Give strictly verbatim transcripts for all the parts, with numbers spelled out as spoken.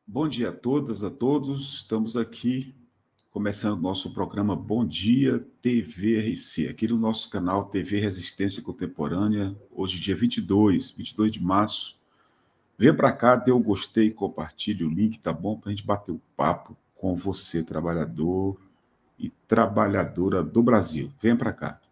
Bom dia a todas, a todos. Estamos aqui começando o nosso programa Bom Dia T V R C, aqui no nosso canal T V Resistência Contemporânea, hoje dia vinte e dois, vinte e dois de março. Venha para cá, dê o gostei, compartilhe o link, tá bom? Para a gente bater o papo com você, trabalhador e trabalhadora do Brasil. Venha para cá.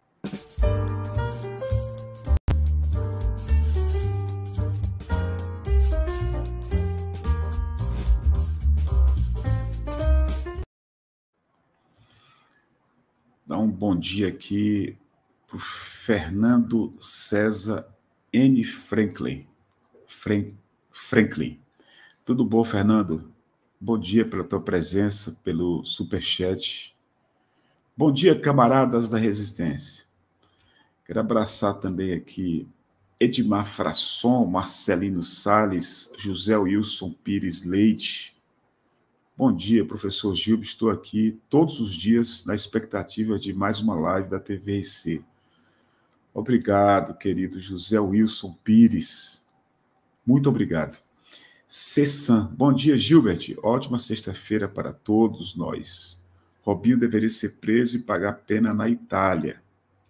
Dá um bom dia aqui para o Fernando César N. Franklin. Frank, Franklin. Tudo bom, Fernando? Bom dia pela tua presença, pelo superchat. Bom dia, camaradas da Resistência. Quero abraçar também aqui Edmar Frasson, Marcelino Salles, José Wilson Pires Leite. Bom dia, professor Gilberto. Estou aqui todos os dias na expectativa de mais uma live da T V R C. Obrigado, querido José Wilson Pires. Muito obrigado. Cessan. Bom dia, Gilbert. Ótima sexta-feira para todos nós. Robinho deveria ser preso e pagar pena na Itália.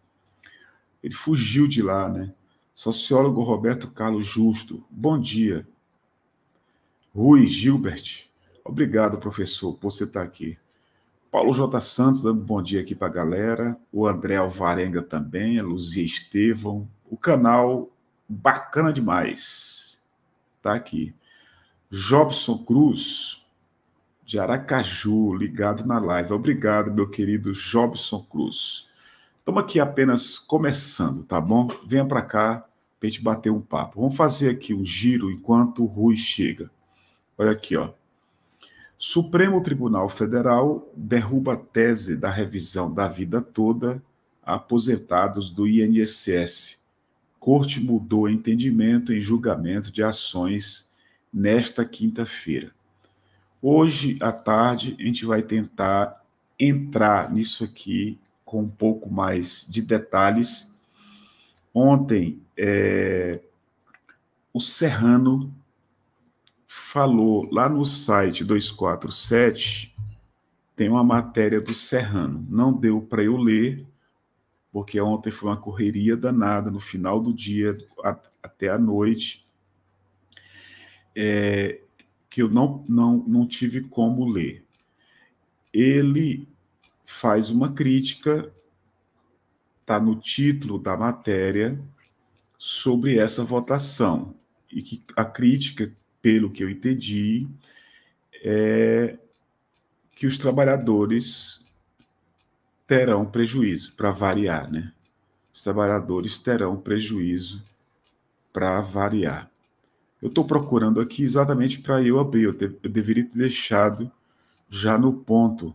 Ele fugiu de lá, né? Sociólogo Roberto Carlos Justo. Bom dia. Rui Gilbert. Obrigado, professor, por você estar aqui. Paulo J. Santos, dando um bom dia aqui para a galera. O André Alvarenga também, a Luzia Estevão. O canal bacana demais. Está aqui. Jobson Cruz, de Aracaju, ligado na live. Obrigado, meu querido Jobson Cruz. Estamos aqui apenas começando, tá bom? Venha para cá para a gente bater um papo. Vamos fazer aqui um giro enquanto o Rui chega. Olha aqui, ó. Supremo Tribunal Federal derruba a tese da revisão da vida toda a aposentados do I N S S. Corte mudou entendimento em julgamento de ações nesta quinta-feira. Hoje à tarde a gente vai tentar entrar nisso aqui com um pouco mais de detalhes. Ontem, é, o Serrano falou lá no site duzentos e quarenta e sete, tem uma matéria do Serrano. Não deu para eu ler, porque ontem foi uma correria danada, no final do dia até a noite, é, que eu não, não, não tive como ler. Ele faz uma crítica, está no título da matéria, sobre essa votação, e que a crítica, pelo que eu entendi, é que os trabalhadores terão prejuízo, para variar, né? Os trabalhadores terão prejuízo para variar. Eu estou procurando aqui exatamente para eu abrir, eu, te, eu deveria ter deixado já no ponto.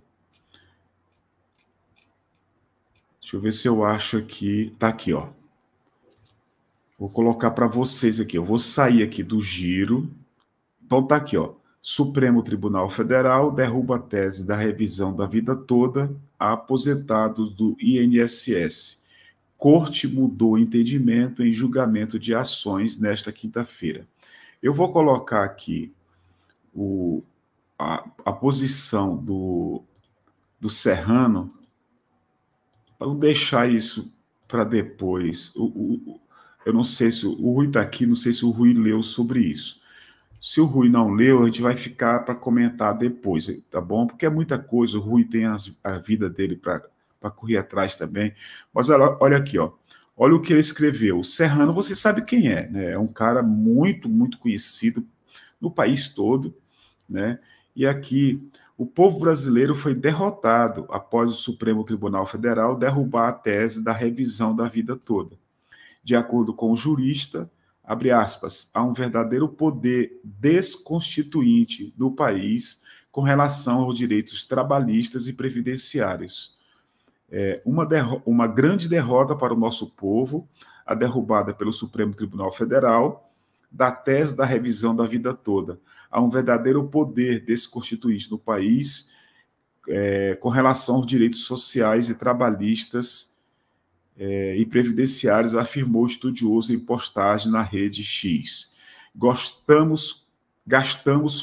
Deixa eu ver se eu acho aqui. Está aqui, ó. Vou colocar para vocês aqui. Eu vou sair aqui do giro. Então está aqui, ó. Supremo Tribunal Federal derruba a tese da revisão da vida toda a aposentados do I N S S. Corte mudou o entendimento em julgamento de ações nesta quinta-feira. Eu vou colocar aqui o, a, a posição do, do Serrano, para não deixar isso para depois. O, o, eu não sei se o Rui está aqui, não sei se o Rui leu sobre isso. Se o Rui não leu, a gente vai ficar para comentar depois, tá bom? Porque é muita coisa, o Rui tem as, a vida dele para correr atrás também. Mas olha, olha aqui, ó. Olha o que ele escreveu. O Serrano, você sabe quem é, né? É um cara muito, muito conhecido no país todo, né? E aqui, o povo brasileiro foi derrotado após o Supremo Tribunal Federal derrubar a tese da revisão da vida toda. De acordo com o jurista, abre aspas, há um verdadeiro poder desconstituinte do país com relação aos direitos trabalhistas e previdenciários. É uma, uma grande derrota para o nosso povo, a derrubada pelo Supremo Tribunal Federal, da tese da revisão da vida toda. Há um verdadeiro poder desconstituinte no país é, com relação aos direitos sociais e trabalhistas é, e previdenciários, afirmou o estudioso em postagem na rede X. Gostamos, gastamos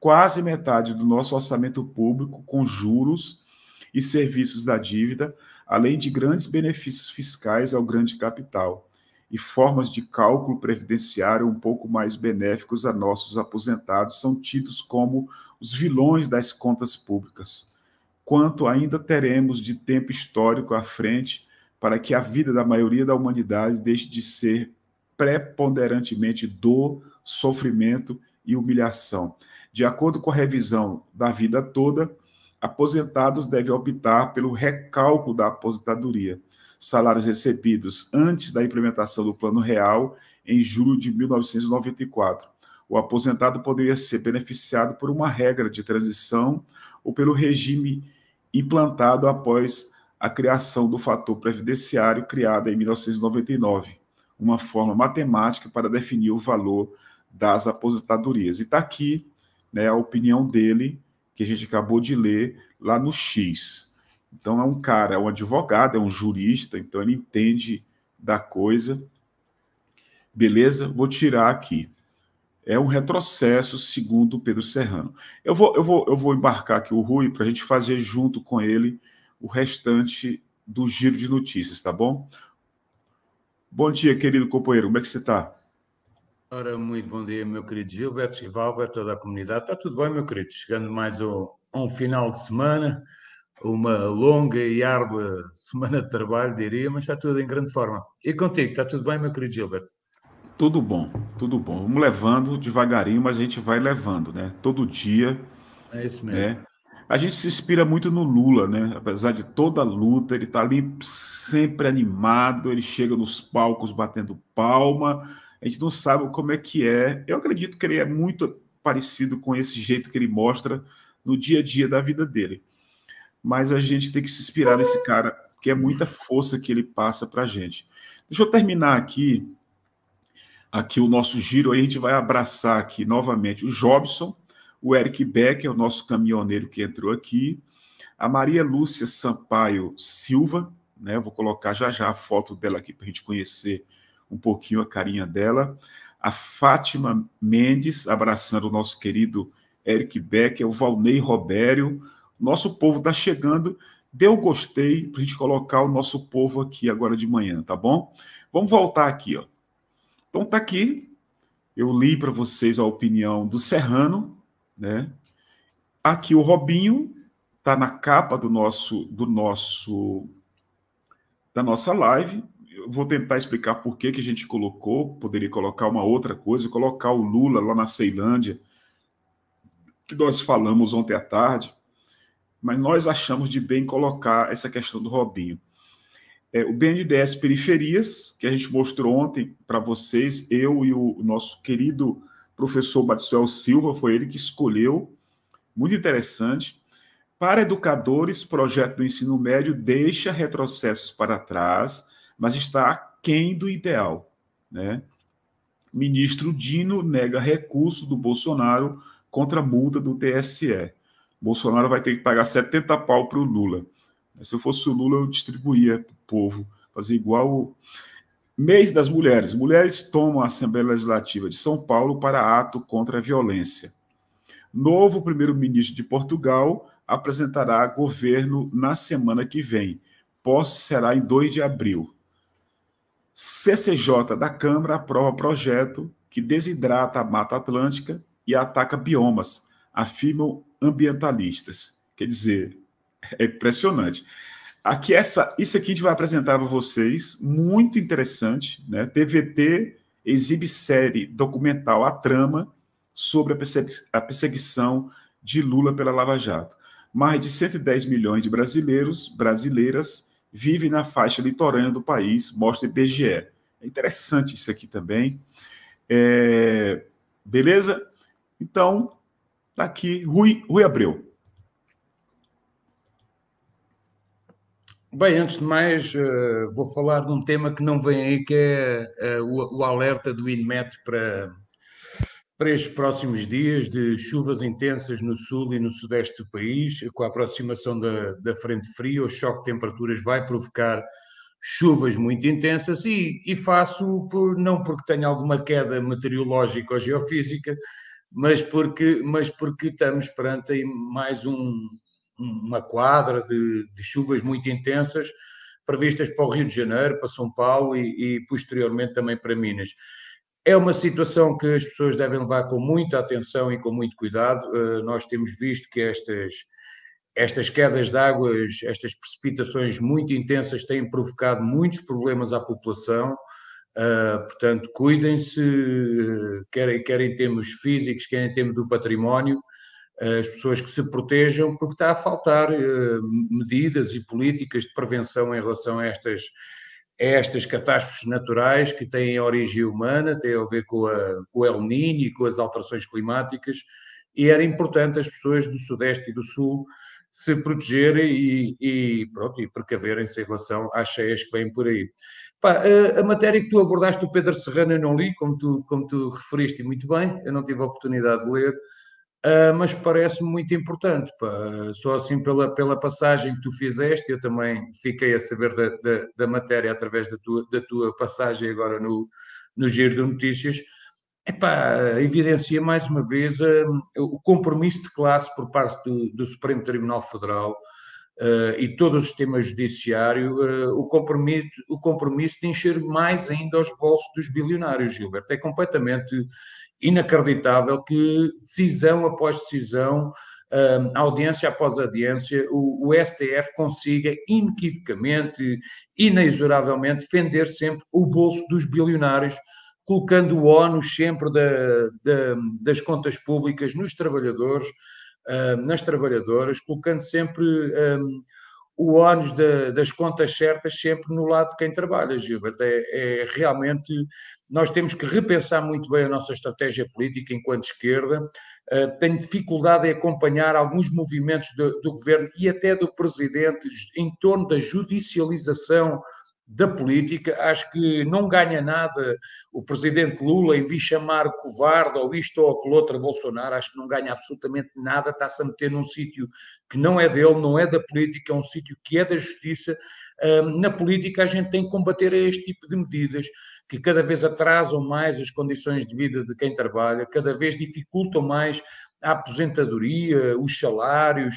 quase metade do nosso orçamento público com juros e serviços da dívida, além de grandes benefícios fiscais ao grande capital e formas de cálculo previdenciário um pouco mais benéficos a nossos aposentados, são tidos como os vilões das contas públicas. Quanto ainda teremos de tempo histórico à frente para que a vida da maioria da humanidade deixe de ser preponderantemente dor, sofrimento e humilhação. De acordo com a revisão da vida toda, aposentados devem optar pelo recálculo da aposentadoria. Salários recebidos antes da implementação do Plano Real, em julho de mil novecentos e noventa e quatro. O aposentado poderia ser beneficiado por uma regra de transição ou pelo regime implantado após a criação do fator previdenciário criado em mil novecentos e noventa e nove, uma forma matemática para definir o valor das aposentadorias. E está aqui, né, a opinião dele, que a gente acabou de ler lá no X. Então, é um cara, é um advogado, é um jurista, então ele entende da coisa. Beleza? Vou tirar aqui. É um retrocesso, segundo o Pedro Serrano. Eu vou, eu vou, eu vou embarcar aqui o Rui para a gente fazer junto com ele o restante do giro de notícias, tá bom? Bom dia, querido companheiro. Como é que você está? Ora, muito bom dia, meu querido Gilberto, Givalber, toda a comunidade. Está tudo bem, meu querido? Chegando mais um, um final de semana, uma longa e árdua semana de trabalho, diria, mas está tudo em grande forma. E contigo, está tudo bem, meu querido Gilberto? Tudo bom, tudo bom. Vamos levando devagarinho, mas a gente vai levando, né? Todo dia, É isso mesmo. né? A gente se inspira muito no Lula, né? Apesar de toda a luta, ele está ali sempre animado, ele chega nos palcos batendo palma. A gente não sabe como é que é. Eu acredito que ele é muito parecido com esse jeito que ele mostra no dia a dia da vida dele. Mas a gente tem que se inspirar nesse cara, que é muita força que ele passa para a gente. Deixa eu terminar aqui, aqui o nosso giro, aí a gente vai abraçar aqui novamente o Jobson, o Eric Becker, o nosso caminhoneiro que entrou aqui, a Maria Lúcia Sampaio Silva, né? Vou colocar já já a foto dela aqui para a gente conhecer um pouquinho a carinha dela, a Fátima Mendes, abraçando o nosso querido Eric Becker, o Valnei Robério. Nosso povo está chegando. Dê o gostei para a gente colocar o nosso povo aqui agora de manhã, tá bom? Vamos voltar aqui, ó. Então tá aqui, eu li para vocês a opinião do Serrano, né? Aqui o Robinho está na capa do nosso, do nosso, da nossa live. Eu vou tentar explicar por que que a gente colocou. Poderia colocar uma outra coisa, colocar o Lula lá na Ceilândia, que nós falamos ontem à tarde, mas nós achamos de bem colocar essa questão do Robinho. É, o B N D E S Periferias, que a gente mostrou ontem para vocês, eu e o nosso querido professor Maxwell Silva, foi ele que escolheu, muito interessante. Para educadores, projeto do ensino médio deixa retrocessos para trás, mas está aquém do ideal, né? Ministro Dino nega recurso do Bolsonaro contra a multa do T S E. Bolsonaro vai ter que pagar setenta pau para o Lula. Se eu fosse o Lula, eu distribuía para o povo, fazer igual o mês das mulheres. Mulheres tomam a Assembleia Legislativa de São Paulo para ato contra a violência. Novo primeiro-ministro de Portugal apresentará governo na semana que vem. Posse será em dois de abril. C C J da Câmara aprova projeto que desidrata a Mata Atlântica e ataca biomas, afirmam ambientalistas. Quer dizer, é impressionante. Aqui essa, isso aqui a gente vai apresentar para vocês, muito interessante, né? T V T exibe série documental A Trama sobre a, persegui a perseguição de Lula pela Lava Jato. Mais de cento e dez milhões de brasileiros, brasileiras, vivem na faixa litorânea do país, mostra I B G E. É interessante isso aqui também. É... Beleza? Então, tá aqui, Rui, Rui Abreu. Bem, antes de mais, uh, vou falar de um tema que não vem aí, que é uh, o, o alerta do INMET para, para estes próximos dias de chuvas intensas no sul e no sudeste do país. Com a aproximação da, da frente fria, o choque de temperaturas vai provocar chuvas muito intensas e, e faço por, não porque tenha alguma queda meteorológica ou geofísica, mas porque, mas porque estamos perante aí mais um, uma quadra de, de chuvas muito intensas previstas para o Rio de Janeiro, para São Paulo e, e posteriormente também para Minas. É uma situação que as pessoas devem levar com muita atenção e com muito cuidado. Uh, nós temos visto que estas, estas quedas de águas, estas precipitações muito intensas têm provocado muitos problemas à população. Uh, portanto, cuidem-se, uh, quer, quer em termos físicos, quer em termos do património, uh, as pessoas que se protejam, porque está a faltar uh, medidas e políticas de prevenção em relação a estas, a estas catástrofes naturais que têm origem humana, têm a ver com, a, com o El Niño e com as alterações climáticas, e era importante as pessoas do Sudeste e do Sul se protegerem e, e, pronto, e precaverem-se em relação às cheias que vêm por aí. Pá, a, a matéria que tu abordaste do Pedro Serrano eu não li, como tu, como tu referiste muito bem, eu não tive a oportunidade de ler, uh, mas parece-me muito importante. Pá. Só assim pela, pela passagem que tu fizeste, eu também fiquei a saber da, da, da matéria através da tua, da tua passagem agora no, no Giro de Notícias. Epá, evidencia mais uma vez um, o compromisso de classe por parte do, do Supremo Tribunal Federal uh, e todo o sistema judiciário, uh, o, compromisso, o compromisso de encher mais ainda os bolsos dos bilionários, Gilberto. É completamente inacreditável que decisão após decisão, um, audiência após audiência, o, o S T F consiga inequivocamente, inexoravelmente defender sempre o bolso dos bilionários, colocando o ónus sempre da, da, das contas públicas nos trabalhadores, uh, nas trabalhadoras, colocando sempre um, o ónus da, das contas certas sempre no lado de quem trabalha, Gilberto. É, é realmente, nós temos que repensar muito bem a nossa estratégia política enquanto esquerda. Uh, tenho dificuldade em acompanhar alguns movimentos do, do governo e até do presidente em torno da judicialização da política. Acho que não ganha nada o presidente Lula em vir chamar covarde ou isto ou aquilo outro a Bolsonaro. Acho que não ganha absolutamente nada, está-se a meter num sítio que não é dele, não é da política, é um sítio que é da justiça. Um, na política a gente tem que combater este tipo de medidas que cada vez atrasam mais as condições de vida de quem trabalha, cada vez dificultam mais a aposentadoria, os salários,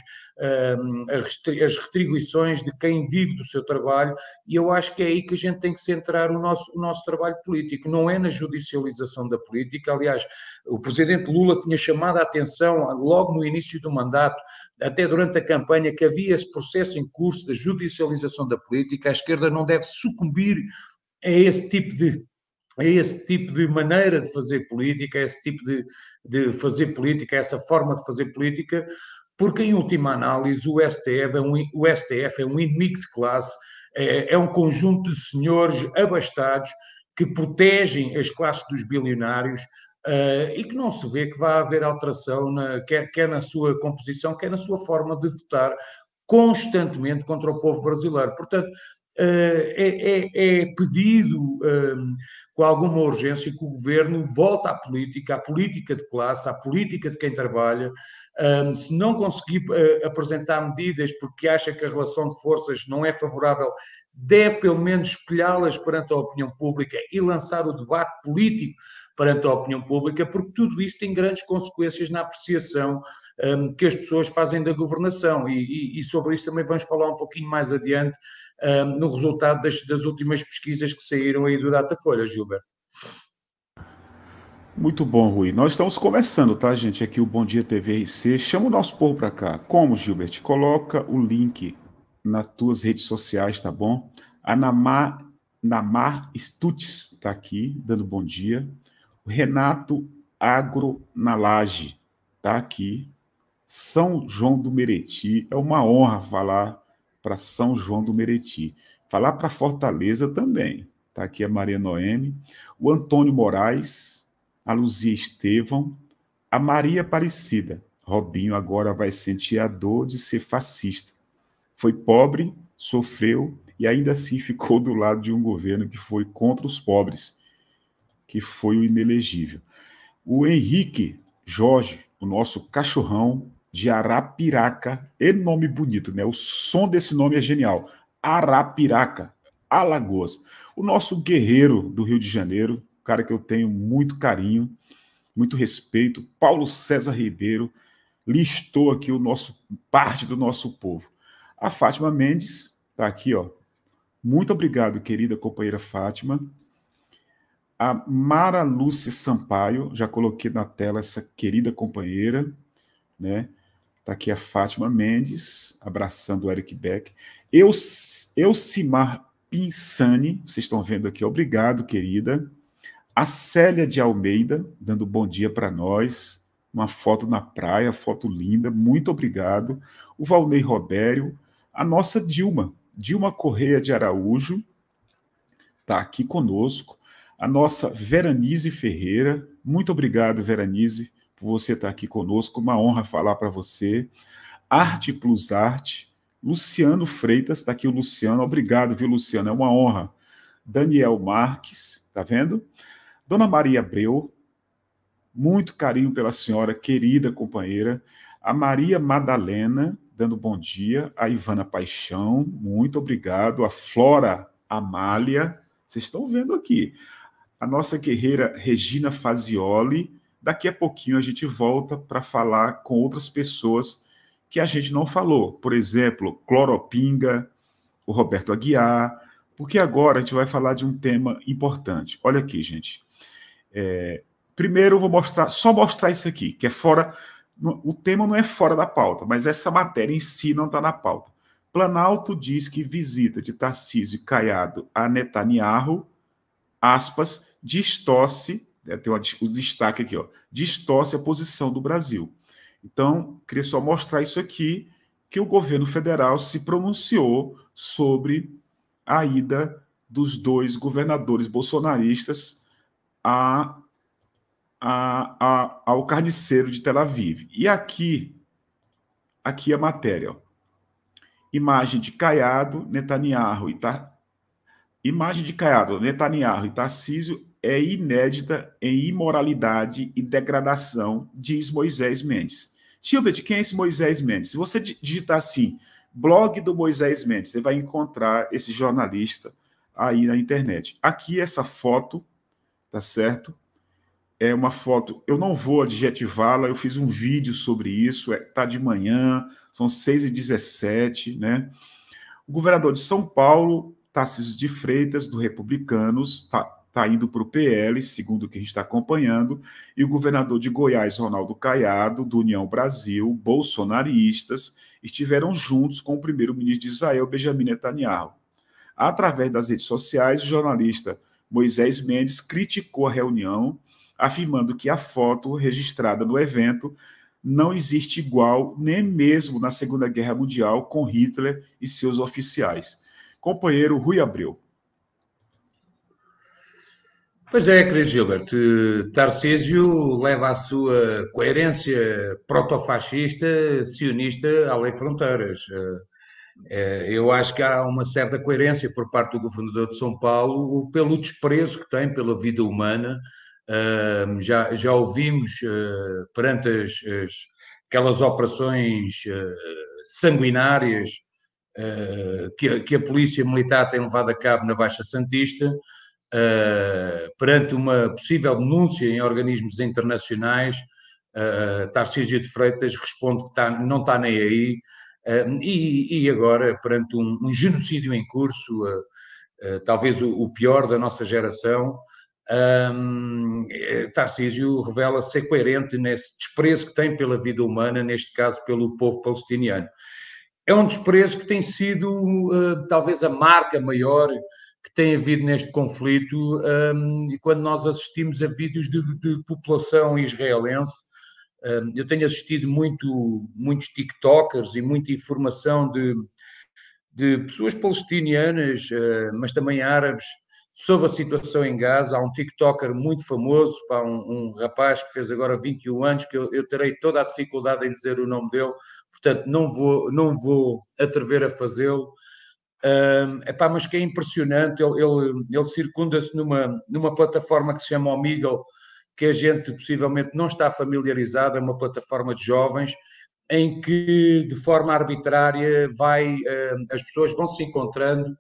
as retribuições de quem vive do seu trabalho, e eu acho que é aí que a gente tem que centrar o nosso, o nosso trabalho político, não é na judicialização da política. Aliás, o presidente Lula tinha chamado a atenção logo no início do mandato, até durante a campanha, que havia esse processo em curso da judicialização da política. A esquerda não deve sucumbir a esse tipo de a esse tipo de maneira de fazer política, a esse tipo de, de fazer política, a essa forma de fazer política, porque, em última análise, o S T F é um, o S T F é um inimigo de classe, é, é um conjunto de senhores abastados que protegem as classes dos bilionários uh, e que não se vê que vai haver alteração, na, quer, quer na sua composição, quer na sua forma de votar constantemente contra o povo brasileiro. Portanto, Uh, é, é, é pedido um, com alguma urgência que o governo volte à política, à política de classe, à política de quem trabalha. Um, se não conseguir uh, apresentar medidas porque acha que a relação de forças não é favorável, deve pelo menos espelhá-las perante a opinião pública e lançar o debate político perante a opinião pública, porque tudo isso tem grandes consequências na apreciação um, que as pessoas fazem da governação, e, e, e sobre isso também vamos falar um pouquinho mais adiante um, no resultado das, das últimas pesquisas que saíram aí do Datafolha, Gilberto. Muito bom, Rui. Nós estamos começando, tá, gente? Aqui o Bom Dia T V R C. Chama o nosso povo para cá. Como, Gilbert? Coloca o link nas tuas redes sociais, tá bom? A Namar, Namar Stutz está aqui, dando bom dia. O Renato Agro na Laje está aqui. São João do Meriti. É uma honra falar para São João do Meriti. Falar para Fortaleza também. Está aqui a Maria Noemi. O Antônio Moraes, a Luzia Estevão, a Maria Aparecida. Robinho agora vai sentir a dor de ser fascista. Foi pobre, sofreu e ainda assim ficou do lado de um governo que foi contra os pobres, que foi o inelegível. O Henrique Jorge, o nosso cachorrão de Arapiraca, é nome bonito, né? O som desse nome é genial. Arapiraca, Alagoas. O nosso guerreiro do Rio de Janeiro, cara que eu tenho muito carinho, muito respeito. Paulo César Ribeiro listou aqui o nosso, parte do nosso povo. A Fátima Mendes está aqui, ó. Muito obrigado, querida companheira Fátima. A Mara Lúcia Sampaio, já coloquei na tela essa querida companheira, né? Está aqui a Fátima Mendes, abraçando o Eric Beck. Eu, Elcimar Pinsani, vocês estão vendo aqui, obrigado, querida. A Célia de Almeida, dando bom dia para nós. Uma foto na praia, foto linda, muito obrigado. O Valnei Robério, a nossa Dilma, Dilma Correia de Araújo, está aqui conosco. A nossa Veranize Ferreira, muito obrigado, Veranize, por você estar aqui conosco, uma honra falar para você. Arte Plus Arte, Luciano Freitas, está aqui o Luciano, obrigado, viu, Luciano, é uma honra. Daniel Marques, tá vendo? Dona Maria Abreu, muito carinho pela senhora, querida companheira. A Maria Madalena, dando bom dia. A Ivana Paixão, muito obrigado. A Flora Amália, vocês estão vendo aqui. A nossa guerreira Regina Fazioli. Daqui a pouquinho a gente volta para falar com outras pessoas que a gente não falou. Por exemplo, Cloropinga, o Roberto Aguiar, porque agora a gente vai falar de um tema importante. Olha aqui, gente. É, primeiro eu vou mostrar, só mostrar isso aqui, que é fora, o tema não é fora da pauta, mas essa matéria em si não está na pauta. Planalto diz que visita de Tarcísio Caiado a Netanyahu, aspas, distorce, né, tem uma, o destaque aqui, ó, distorce a posição do Brasil. Então, queria só mostrar isso aqui, que o governo federal se pronunciou sobre a ida dos dois governadores bolsonaristas a, a, a, ao carniceiro de Tel Aviv. E aqui, aqui a matéria, ó. Imagem de Caiado, Netanyahu e Tar... Imagem de Caiado, Netanyahu e Tarcísio é inédita em imoralidade e degradação, diz Moisés Mendes. Gilbert, quem é esse Moisés Mendes? Se você digitar assim, blog do Moisés Mendes, você vai encontrar esse jornalista aí na internet. Aqui essa foto, tá certo? É uma foto, eu não vou adjetivá-la, eu fiz um vídeo sobre isso, é, tá de manhã, são seis e dezessete, né? O governador de São Paulo, Tarcísio de Freitas, do Republicanos, está tá indo para o P L, segundo o que a gente está acompanhando, e o governador de Goiás, Ronaldo Caiado, do União Brasil, bolsonaristas, estiveram juntos com o primeiro-ministro de Israel, Benjamin Netanyahu. Através das redes sociais, o jornalista Moisés Mendes criticou a reunião, afirmando que a foto registrada no evento não existe igual, nem mesmo na Segunda Guerra Mundial, com Hitler e seus oficiais. Companheiro Rui Abreu. Pois é, querido Gilbert, Tarcísio leva a sua coerência protofascista, sionista, além fronteiras. Eu acho que há uma certa coerência por parte do governador de São Paulo pelo desprezo que tem pela vida humana. Já, já ouvimos perante as, as, aquelas operações sanguinárias que a, que a Polícia Militar tem levado a cabo na Baixa Santista, Uh, perante uma possível denúncia em organismos internacionais, uh, Tarcísio de Freitas responde que tá, não está nem aí, uh, e, e agora, perante um, um genocídio em curso, uh, uh, talvez o, o pior da nossa geração, um, Tarcísio revela ser coerente nesse desprezo que tem pela vida humana, neste caso pelo povo palestiniano. É um desprezo que tem sido uh, talvez a marca maior que tem havido neste conflito, um, e quando nós assistimos a vídeos de, de população israelense, um, eu tenho assistido muito, muitos TikTokers e muita informação de, de pessoas palestinianas, uh, mas também árabes, sobre a situação em Gaza. Há um TikToker muito famoso, pá, um, um rapaz que fez agora vinte e um anos, que eu, eu terei toda a dificuldade em dizer o nome dele, portanto não vou, não vou atrever a fazê-lo. Um, epá, mas que é impressionante, ele, ele, ele circunda-se numa, numa plataforma que se chama Omegle, que a gente possivelmente não está familiarizado, é uma plataforma de jovens, em que de forma arbitrária vai, uh, as pessoas vão se encontrando,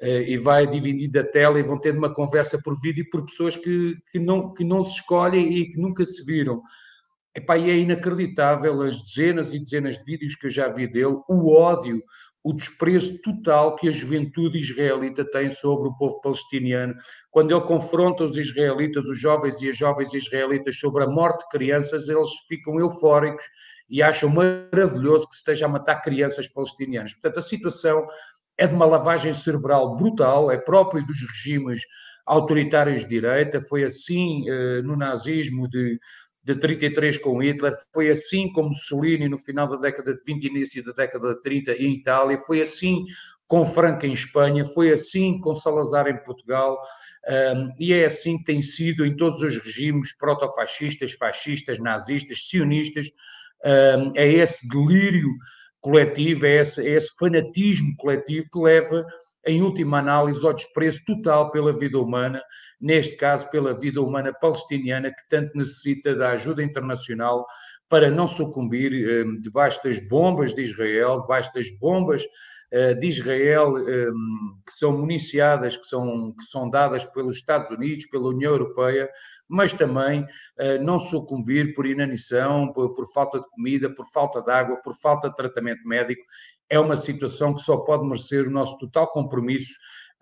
e vai dividindo a tela e vão tendo uma conversa por vídeo por pessoas que, que, não, que não se escolhem e que nunca se viram. Epá, e é inacreditável as dezenas e dezenas de vídeos que eu já vi dele, o ódio, o desprezo total que a juventude israelita tem sobre o povo palestiniano. Quando ele confronta os israelitas, os jovens e as jovens israelitas sobre a morte de crianças, eles ficam eufóricos e acham maravilhoso que se esteja a matar crianças palestinianas. Portanto, a situação é de uma lavagem cerebral brutal, é próprio dos regimes autoritários de direita, foi assim eh, no nazismo de, de trinta e três com Hitler, foi assim com Mussolini no final da década de vinte, início da década de trinta em Itália, foi assim com Franco em Espanha, foi assim com Salazar em Portugal, um, e é assim que tem sido em todos os regimes protofascistas, fascistas, nazistas, sionistas, um, é esse delírio coletivo, é esse, é esse fanatismo coletivo que leva, em última análise, ao desprezo total pela vida humana, neste caso pela vida humana palestiniana, que tanto necessita da ajuda internacional para não sucumbir eh, debaixo das bombas de Israel, debaixo das bombas eh, de Israel eh, que são municiadas, que são, que são dadas pelos Estados Unidos, pela União Europeia, mas também eh, não sucumbir por inanição, por, por falta de comida, por falta de água, por falta de tratamento médico. É uma situação que só pode merecer o nosso total compromisso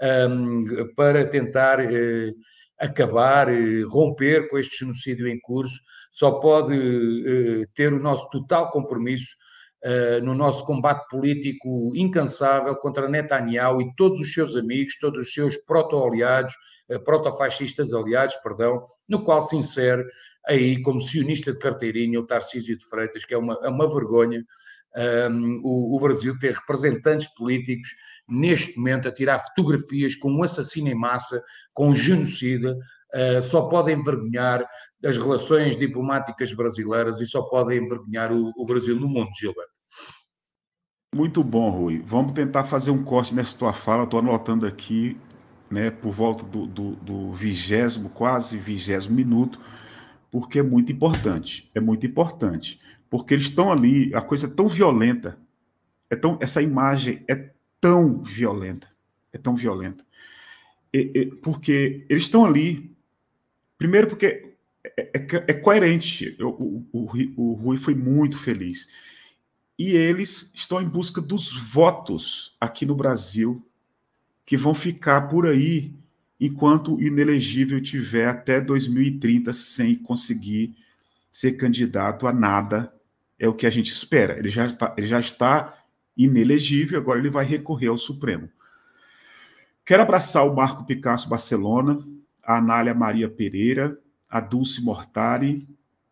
um, para tentar eh, acabar, eh, romper com este genocídio em curso, só pode eh, ter o nosso total compromisso uh, no nosso combate político incansável contra Netanyahu e todos os seus amigos, todos os seus proto-aliados, uh, proto-fascistas aliados, perdão, no qual se insere aí, como sionista de carteirinha, o Tarcísio de Freitas, que é uma, é uma vergonha um, o, o Brasil ter representantes políticos neste momento a tirar fotografias com um assassino em massa, com um genocida, uh, só podem envergonhar as relações diplomáticas brasileiras e só podem envergonhar o, o Brasil no mundo, Gilberto. Muito bom, Rui. Vamos tentar fazer um corte nessa tua fala. Estou anotando aqui, né, por volta do vigésimo, quase vigésimo minuto, porque é muito importante. É muito importante. Porque eles estão ali, a coisa é tão violenta, é tão, essa imagem é tão violenta, é tão violenta. E, e, porque eles estão ali, primeiro porque é, é, é coerente, o, o, o Rui foi muito feliz. E eles estão em busca dos votos aqui no Brasil, que vão ficar por aí enquanto o inelegível tiver até dois mil e trinta sem conseguir ser candidato a nada. É o que a gente espera. Ele já está, ele já está inelegível, agora ele vai recorrer ao Supremo. Quero abraçar o Marco Picasso Barcelona, a Anália Maria Pereira, a Dulce Mortari,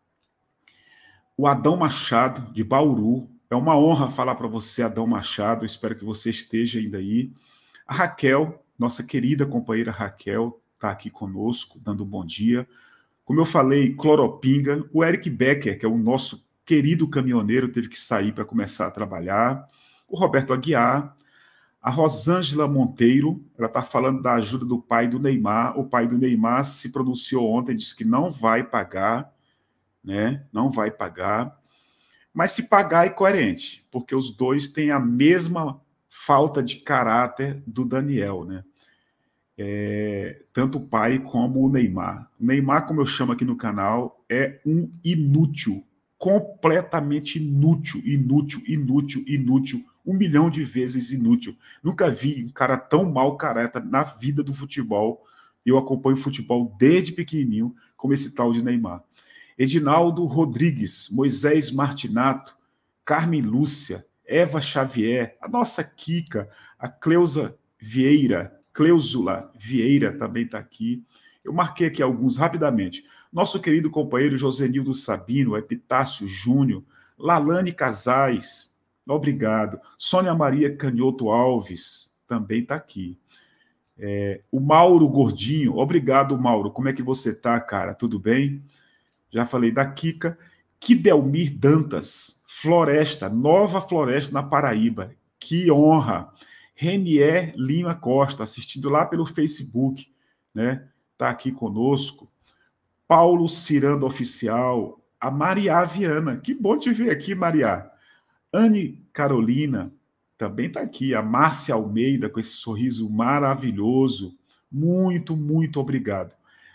o Adão Machado, de Bauru. É uma honra falar para você, Adão Machado, espero que você esteja ainda aí. A Raquel, nossa querida companheira Raquel, está aqui conosco, dando um bom dia. Como eu falei, Cloropinga, o Eric Becker, que é o nosso querido caminhoneiro, teve que sair para começar a trabalhar. O Roberto Aguiar, a Rosângela Monteiro, ela está falando da ajuda do pai do Neymar. O pai do Neymar se pronunciou ontem, disse que não vai pagar, né? Não vai pagar. Mas se pagar é coerente, porque os dois têm a mesma falta de caráter do Daniel, né? É, tanto o pai como o Neymar. O Neymar, como eu chamo aqui no canal, é um inútil, completamente inútil, inútil, inútil, inútil, um milhão de vezes inútil. Nunca vi um cara tão mau caráter na vida do futebol. Eu acompanho futebol desde pequenininho, como esse tal de Neymar. Edinaldo Rodrigues, Moisés Martinato, Carmen Lúcia, Eva Xavier, a nossa Kika, a Cleusa Vieira, Cleusula Vieira também está aqui. Eu marquei aqui alguns rapidamente. Nosso querido companheiro Josenildo Sabino, Epitácio Júnior, Lalane Casais, obrigado. Sônia Maria Canhoto Alves também está aqui. É, o Mauro Gordinho, obrigado, Mauro. Como é que você está, cara? Tudo bem? Já falei da Kika. Kidelmir Dantas, Floresta, Nova Floresta na Paraíba. Que honra! Renier Lima Costa, assistindo lá pelo Facebook, né? Está aqui conosco. Paulo Ciranda Oficial, a Maria Viana. Que bom te ver aqui, Maria. Anne Carolina também está aqui. A Márcia Almeida, com esse sorriso maravilhoso. Muito, muito obrigado.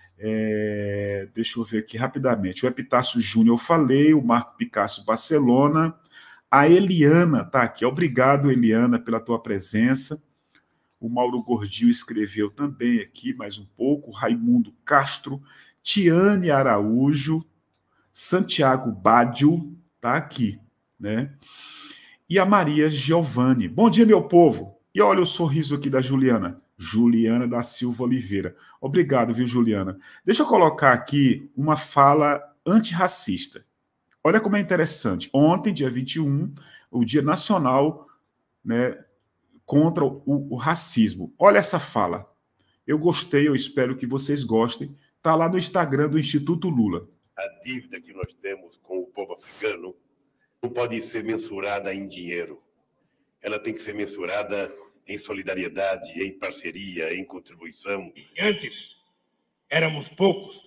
É, deixa eu ver aqui rapidamente. O Epitácio Júnior eu falei, o Marco Picasso Barcelona. A Eliana está aqui. Obrigado, Eliana, pela tua presença. O Mauro Gordil escreveu também aqui mais um pouco. Raimundo Castro, Tiane Araújo, Santiago Bádio está aqui, né? E a Maria Giovanni. Bom dia, meu povo. E olha o sorriso aqui da Juliana. Juliana da Silva Oliveira. Obrigado, viu, Juliana? Deixa eu colocar aqui uma fala antirracista. Olha como é interessante. Ontem, dia vinte e um, o Dia Nacional, né, contra o, o racismo. Olha essa fala. Eu gostei, eu espero que vocês gostem. Está lá no Instagram do Instituto Lula. A dívida que nós temos com o povo africano não pode ser mensurada em dinheiro. Ela tem que ser mensurada em solidariedade, em parceria, em contribuição. Antes éramos poucos,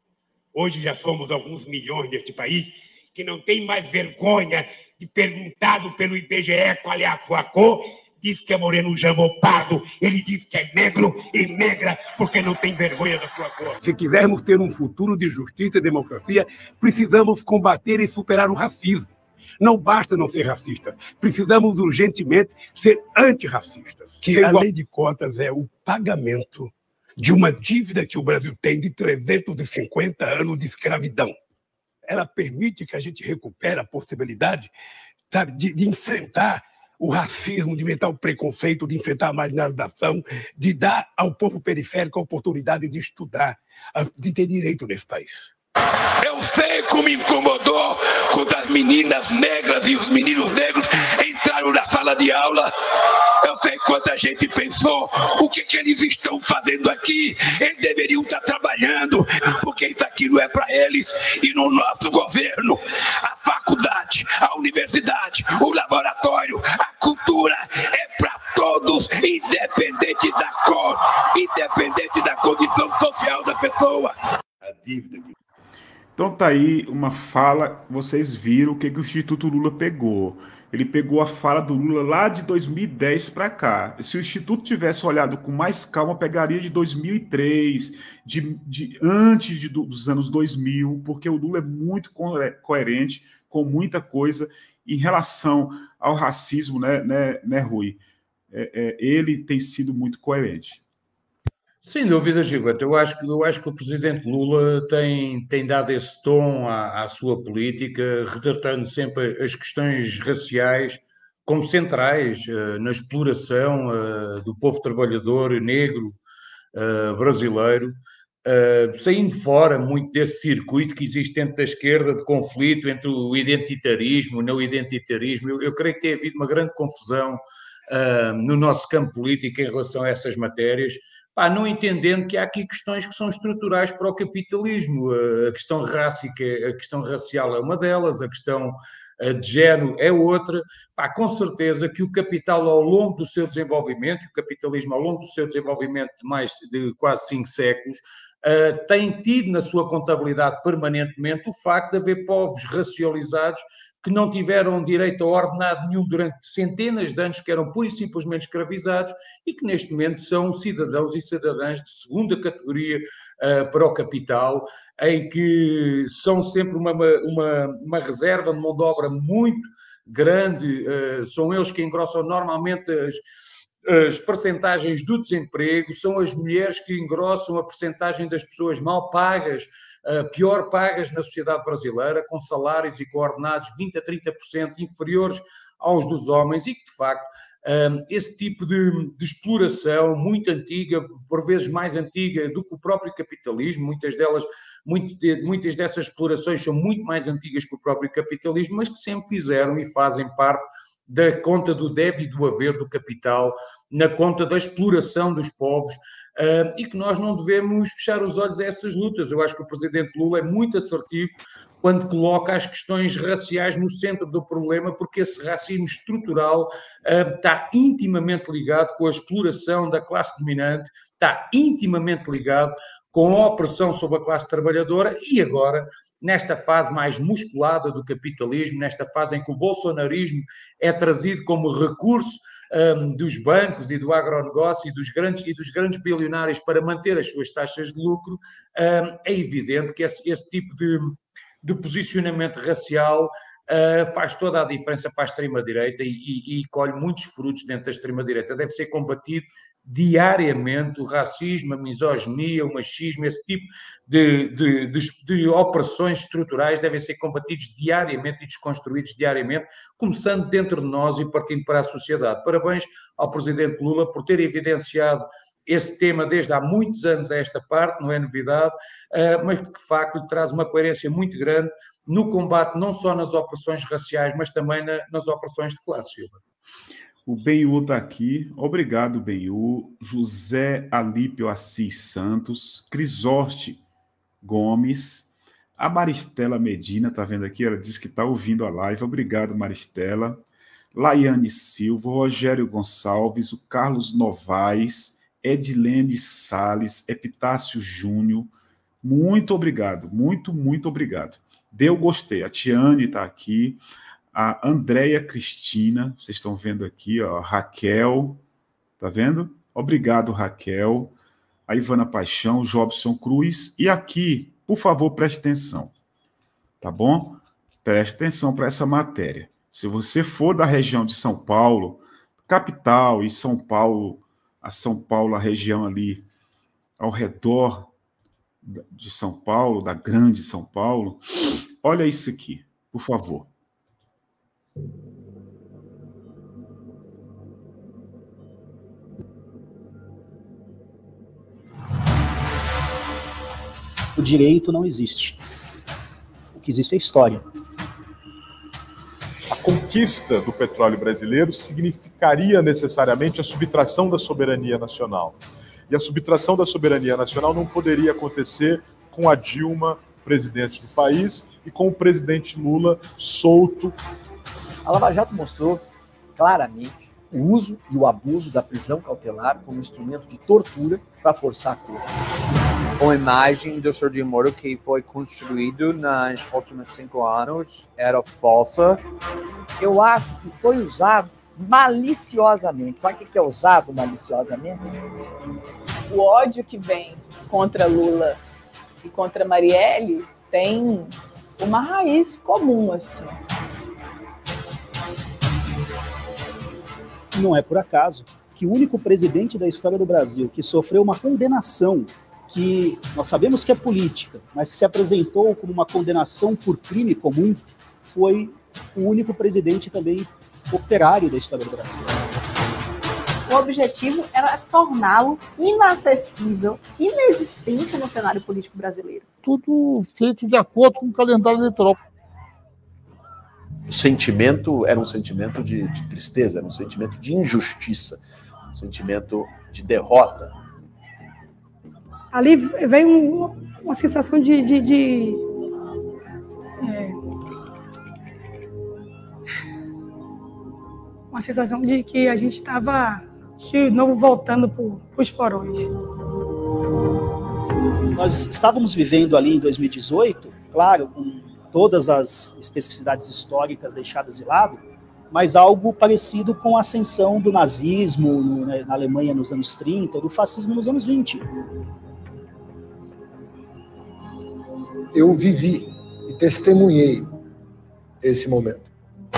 hoje já somos alguns milhões neste país, que não tem mais vergonha de, perguntado pelo I B G E qual é a sua cor, diz que é moreno jamopado, ele diz que é negro e negra porque não tem vergonha da sua cor. Se quisermos ter um futuro de justiça e democracia, precisamos combater e superar o racismo. Não basta não ser racista, precisamos urgentemente ser antirracistas. Que a lei de cotas é o pagamento de uma dívida que o Brasil tem de trezentos e cinquenta anos de escravidão. Ela permite que a gente recupere a possibilidade, sabe, de, de enfrentar o racismo, de enfrentar o preconceito, de enfrentar a marginalização, de dar ao povo periférico a oportunidade de estudar, de ter direito nesse país. Eu sei como incomodou quando as meninas negras e os meninos negros entraram na sala de aula. Eu sei quanta gente pensou, o que, que eles estão fazendo aqui? Eles deveriam estar trabalhando, porque isso aqui não é para eles. E no nosso governo, a faculdade, a universidade, o laboratório, a cultura é para todos, independente da cor, independente da condição social da pessoa. A dívida que... Então tá aí uma fala, vocês viram o que, que o Instituto Lula pegou. Ele pegou a fala do Lula lá de dois mil e dez para cá. Se o Instituto tivesse olhado com mais calma, pegaria de dois mil e três, de, de, antes de, dos anos dois mil, porque o Lula é muito coerente com muita coisa em relação ao racismo, né, né, né Rui? É, é, ele tem sido muito coerente. Sem dúvida, Gilberto. Eu acho que, eu acho que o presidente Lula tem, tem dado esse tom à, à sua política, retratando sempre as questões raciais como centrais uh, na exploração uh, do povo trabalhador negro uh, brasileiro, uh, saindo fora muito desse circuito que existe dentro da esquerda de conflito entre o identitarismo e o não identitarismo. Eu, eu creio que tem havido uma grande confusão uh, no nosso campo político em relação a essas matérias. Pá, não entendendo que há aqui questões que são estruturais para o capitalismo. A questão rássica, a questão racial é uma delas, a questão de género é outra. Pá, com certeza que o capital, ao longo do seu desenvolvimento, o capitalismo ao longo do seu desenvolvimento de mais de quase cinco séculos, uh, tem tido na sua contabilidade permanentemente o facto de haver povos racializados que não tiveram direito a ordenado nenhum durante centenas de anos, que eram pura e simplesmente escravizados e que neste momento são cidadãos e cidadãs de segunda categoria uh, para o capital, em que são sempre uma, uma, uma reserva de mão de obra muito grande, uh, são eles que engrossam normalmente as, as percentagens do desemprego, são as mulheres que engrossam a percentagem das pessoas mal pagas, Uh, pior pagas na sociedade brasileira, com salários e com ordenados vinte a trinta por cento inferiores aos dos homens e que, de facto, um, esse tipo de, de exploração muito antiga, por vezes mais antiga do que o próprio capitalismo, muitas delas, muito de, muitas dessas explorações são muito mais antigas que o próprio capitalismo, mas que sempre fizeram e fazem parte da conta do deve e do haver do capital, na conta da exploração dos povos, Uh, e que nós não devemos fechar os olhos a essas lutas. Eu acho que o presidente Lula é muito assertivo quando coloca as questões raciais no centro do problema, porque esse racismo estrutural uh, está intimamente ligado com a exploração da classe dominante, está intimamente ligado com a opressão sobre a classe trabalhadora e agora, nesta fase mais musculada do capitalismo, nesta fase em que o bolsonarismo é trazido como recurso um, dos bancos e do agronegócio e dos grandes, e dos grandes bilionários para manter as suas taxas de lucro, um, é evidente que esse, esse tipo de, de posicionamento racial uh, faz toda a diferença para a extrema-direita e, e, e colhe muitos frutos dentro da extrema-direita. Deve ser combatido diariamente o racismo, a misoginia, o machismo, esse tipo de, de, de, de opressões estruturais devem ser combatidos diariamente e desconstruídos diariamente, começando dentro de nós e partindo para a sociedade. Parabéns ao presidente Lula por ter evidenciado esse tema desde há muitos anos a esta parte, não é novidade, mas que de facto lhe traz uma coerência muito grande no combate não só nas opressões raciais, mas também na, nas opressões de classe, Silva. O Benhu está aqui. Obrigado, Benhu. José Alípio Assis Santos. Crisorte Gomes. A Maristela Medina, está vendo aqui? Ela disse que está ouvindo a live. Obrigado, Maristela. Laiane Silva. Rogério Gonçalves. O Carlos Novaes. Edilene Salles. Epitácio Júnior. Muito obrigado. Muito, muito obrigado. Deu gostei. A Tiane está aqui. A Andréia Cristina, vocês estão vendo aqui, ó, Raquel, tá vendo? Obrigado, Raquel. A Ivana Paixão, o Jobson Cruz. E aqui, por favor, preste atenção, tá bom? Preste atenção para essa matéria. Se você for da região de São Paulo, capital e São Paulo, a São Paulo, a região ali ao redor de São Paulo, da grande São Paulo, olha isso aqui, por favor. O direito não existe. O que existe é história. A conquista do petróleo brasileiro significaria necessariamente a subtração da soberania nacional. E a subtração da soberania nacional não poderia acontecer com a Dilma, presidente do país, e com o presidente Lula solto. A Lava Jato mostrou claramente o uso e o abuso da prisão cautelar como instrumento de tortura para forçar a cura. A imagem do Sérgio Moro que foi construído nos últimos cinco anos era falsa. Eu acho que foi usado maliciosamente. Sabe o que é usado maliciosamente? O ódio que vem contra Lula e contra Marielle tem uma raiz comum, assim. Não é por acaso que o único presidente da história do Brasil que sofreu uma condenação que nós sabemos que é política, mas que se apresentou como uma condenação por crime comum, foi o único presidente também operário da história do Brasil. O objetivo era torná-lo inacessível, inexistente no cenário político brasileiro. Tudo feito de acordo com o calendário eleitoral. O sentimento era um sentimento de, de tristeza, era um sentimento de injustiça, um sentimento de derrota. Ali vem um, uma sensação de... de, de é, uma sensação de que a gente estava de novo voltando para os porões. Nós estávamos vivendo ali em dois mil e dezoito, claro, com todas as especificidades históricas deixadas de lado, mas algo parecido com a ascensão do nazismo no, na Alemanha nos anos trinta, do fascismo nos anos vinte. Eu vivi e testemunhei esse momento.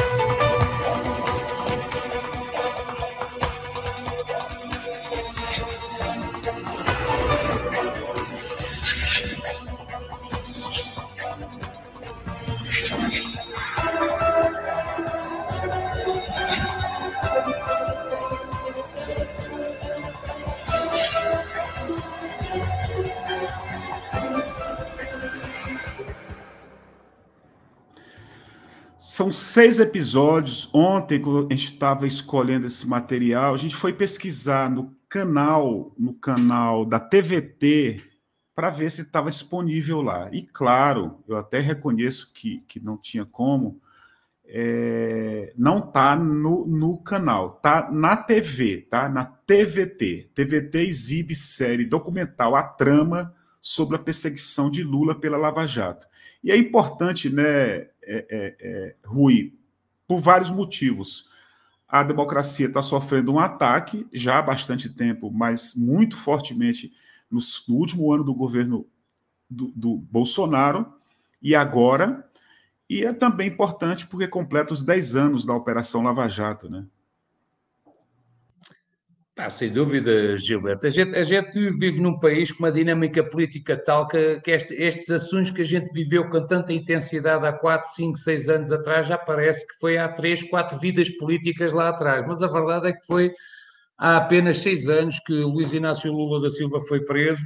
São seis episódios. Ontem, quando a gente estava escolhendo esse material, a gente foi pesquisar no canal, no canal da T V T, para ver se estava disponível lá. E, claro, eu até reconheço que, que não tinha como, é, não está no, no canal, está na T V, tá? Na T V T. T V T exibe série documental A Trama sobre a perseguição de Lula pela Lava Jato. E é importante, né, é, é, é, Rui, por vários motivos. a democracia está sofrendo um ataque já há bastante tempo, mas muito fortemente no, no último ano do governo do, do Bolsonaro, e agora, e é também importante porque completa os dez anos da Operação Lava Jato, né? Ah, sem dúvida, Gilberto. A gente, a gente vive num país com uma dinâmica política tal que, que este, estes assuntos que a gente viveu com tanta intensidade há quatro, cinco, seis anos atrás já parece que foi há três, quatro vidas políticas lá atrás. Mas a verdade é que foi há apenas seis anos que Luiz Inácio Lula da Silva foi preso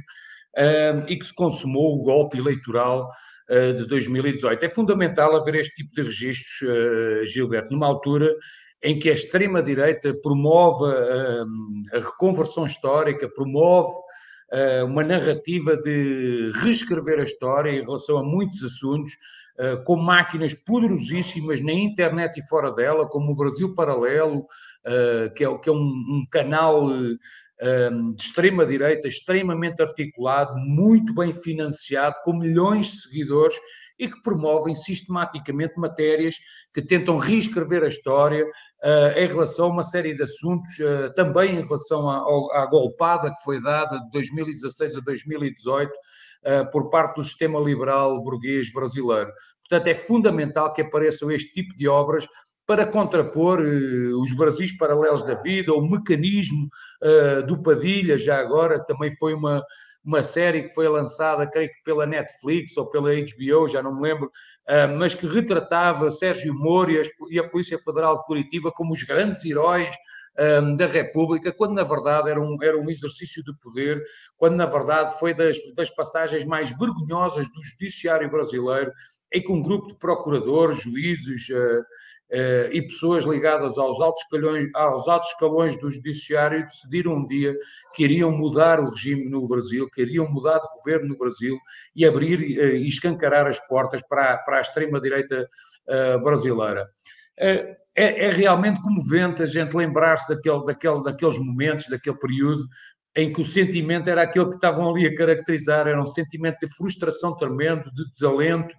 uh, e que se consumou o golpe eleitoral uh, de dois mil e dezoito. É fundamental haver este tipo de registros, uh, Gilberto, numa altura em que a extrema-direita promove uh, a reconversão histórica, promove uh, uma narrativa de reescrever a história em relação a muitos assuntos, uh, com máquinas poderosíssimas na internet e fora dela, como o Brasil Paralelo, uh, que é, que é um, um canal uh, um, de extrema-direita extremamente articulado, muito bem financiado, com milhões de seguidores, e que promovem sistematicamente matérias que tentam reescrever a história uh, em relação a uma série de assuntos, uh, também em relação à, à golpada que foi dada de dois mil e dezasseis a dois mil e dezoito uh, por parte do sistema liberal burguês brasileiro. Portanto, é fundamental que apareçam este tipo de obras para contrapor uh, os Brasis paralelos da vida, o mecanismo uh, do Padilha, já agora, também foi uma... uma série que foi lançada, creio que pela Netflix ou pela H B O, já não me lembro, mas que retratava Sérgio Moro e a Polícia Federal de Curitiba como os grandes heróis da República, quando na verdade era um, era um exercício de poder, quando na verdade foi das, das passagens mais vergonhosas do judiciário brasileiro, em que um grupo de procuradores, juízes uh, uh, e pessoas ligadas aos altos, escalões, aos altos escalões do judiciário decidiram um dia que iriam mudar o regime no Brasil, que iriam mudar de governo no Brasil e abrir uh, e escancarar as portas para, para a extrema-direita uh, brasileira. Uh, é, é realmente comovente a gente lembrar-se daquele, daquele, daqueles momentos, daquele período, em que o sentimento era aquele que estavam ali a caracterizar, era um sentimento de frustração tremendo, de desalento,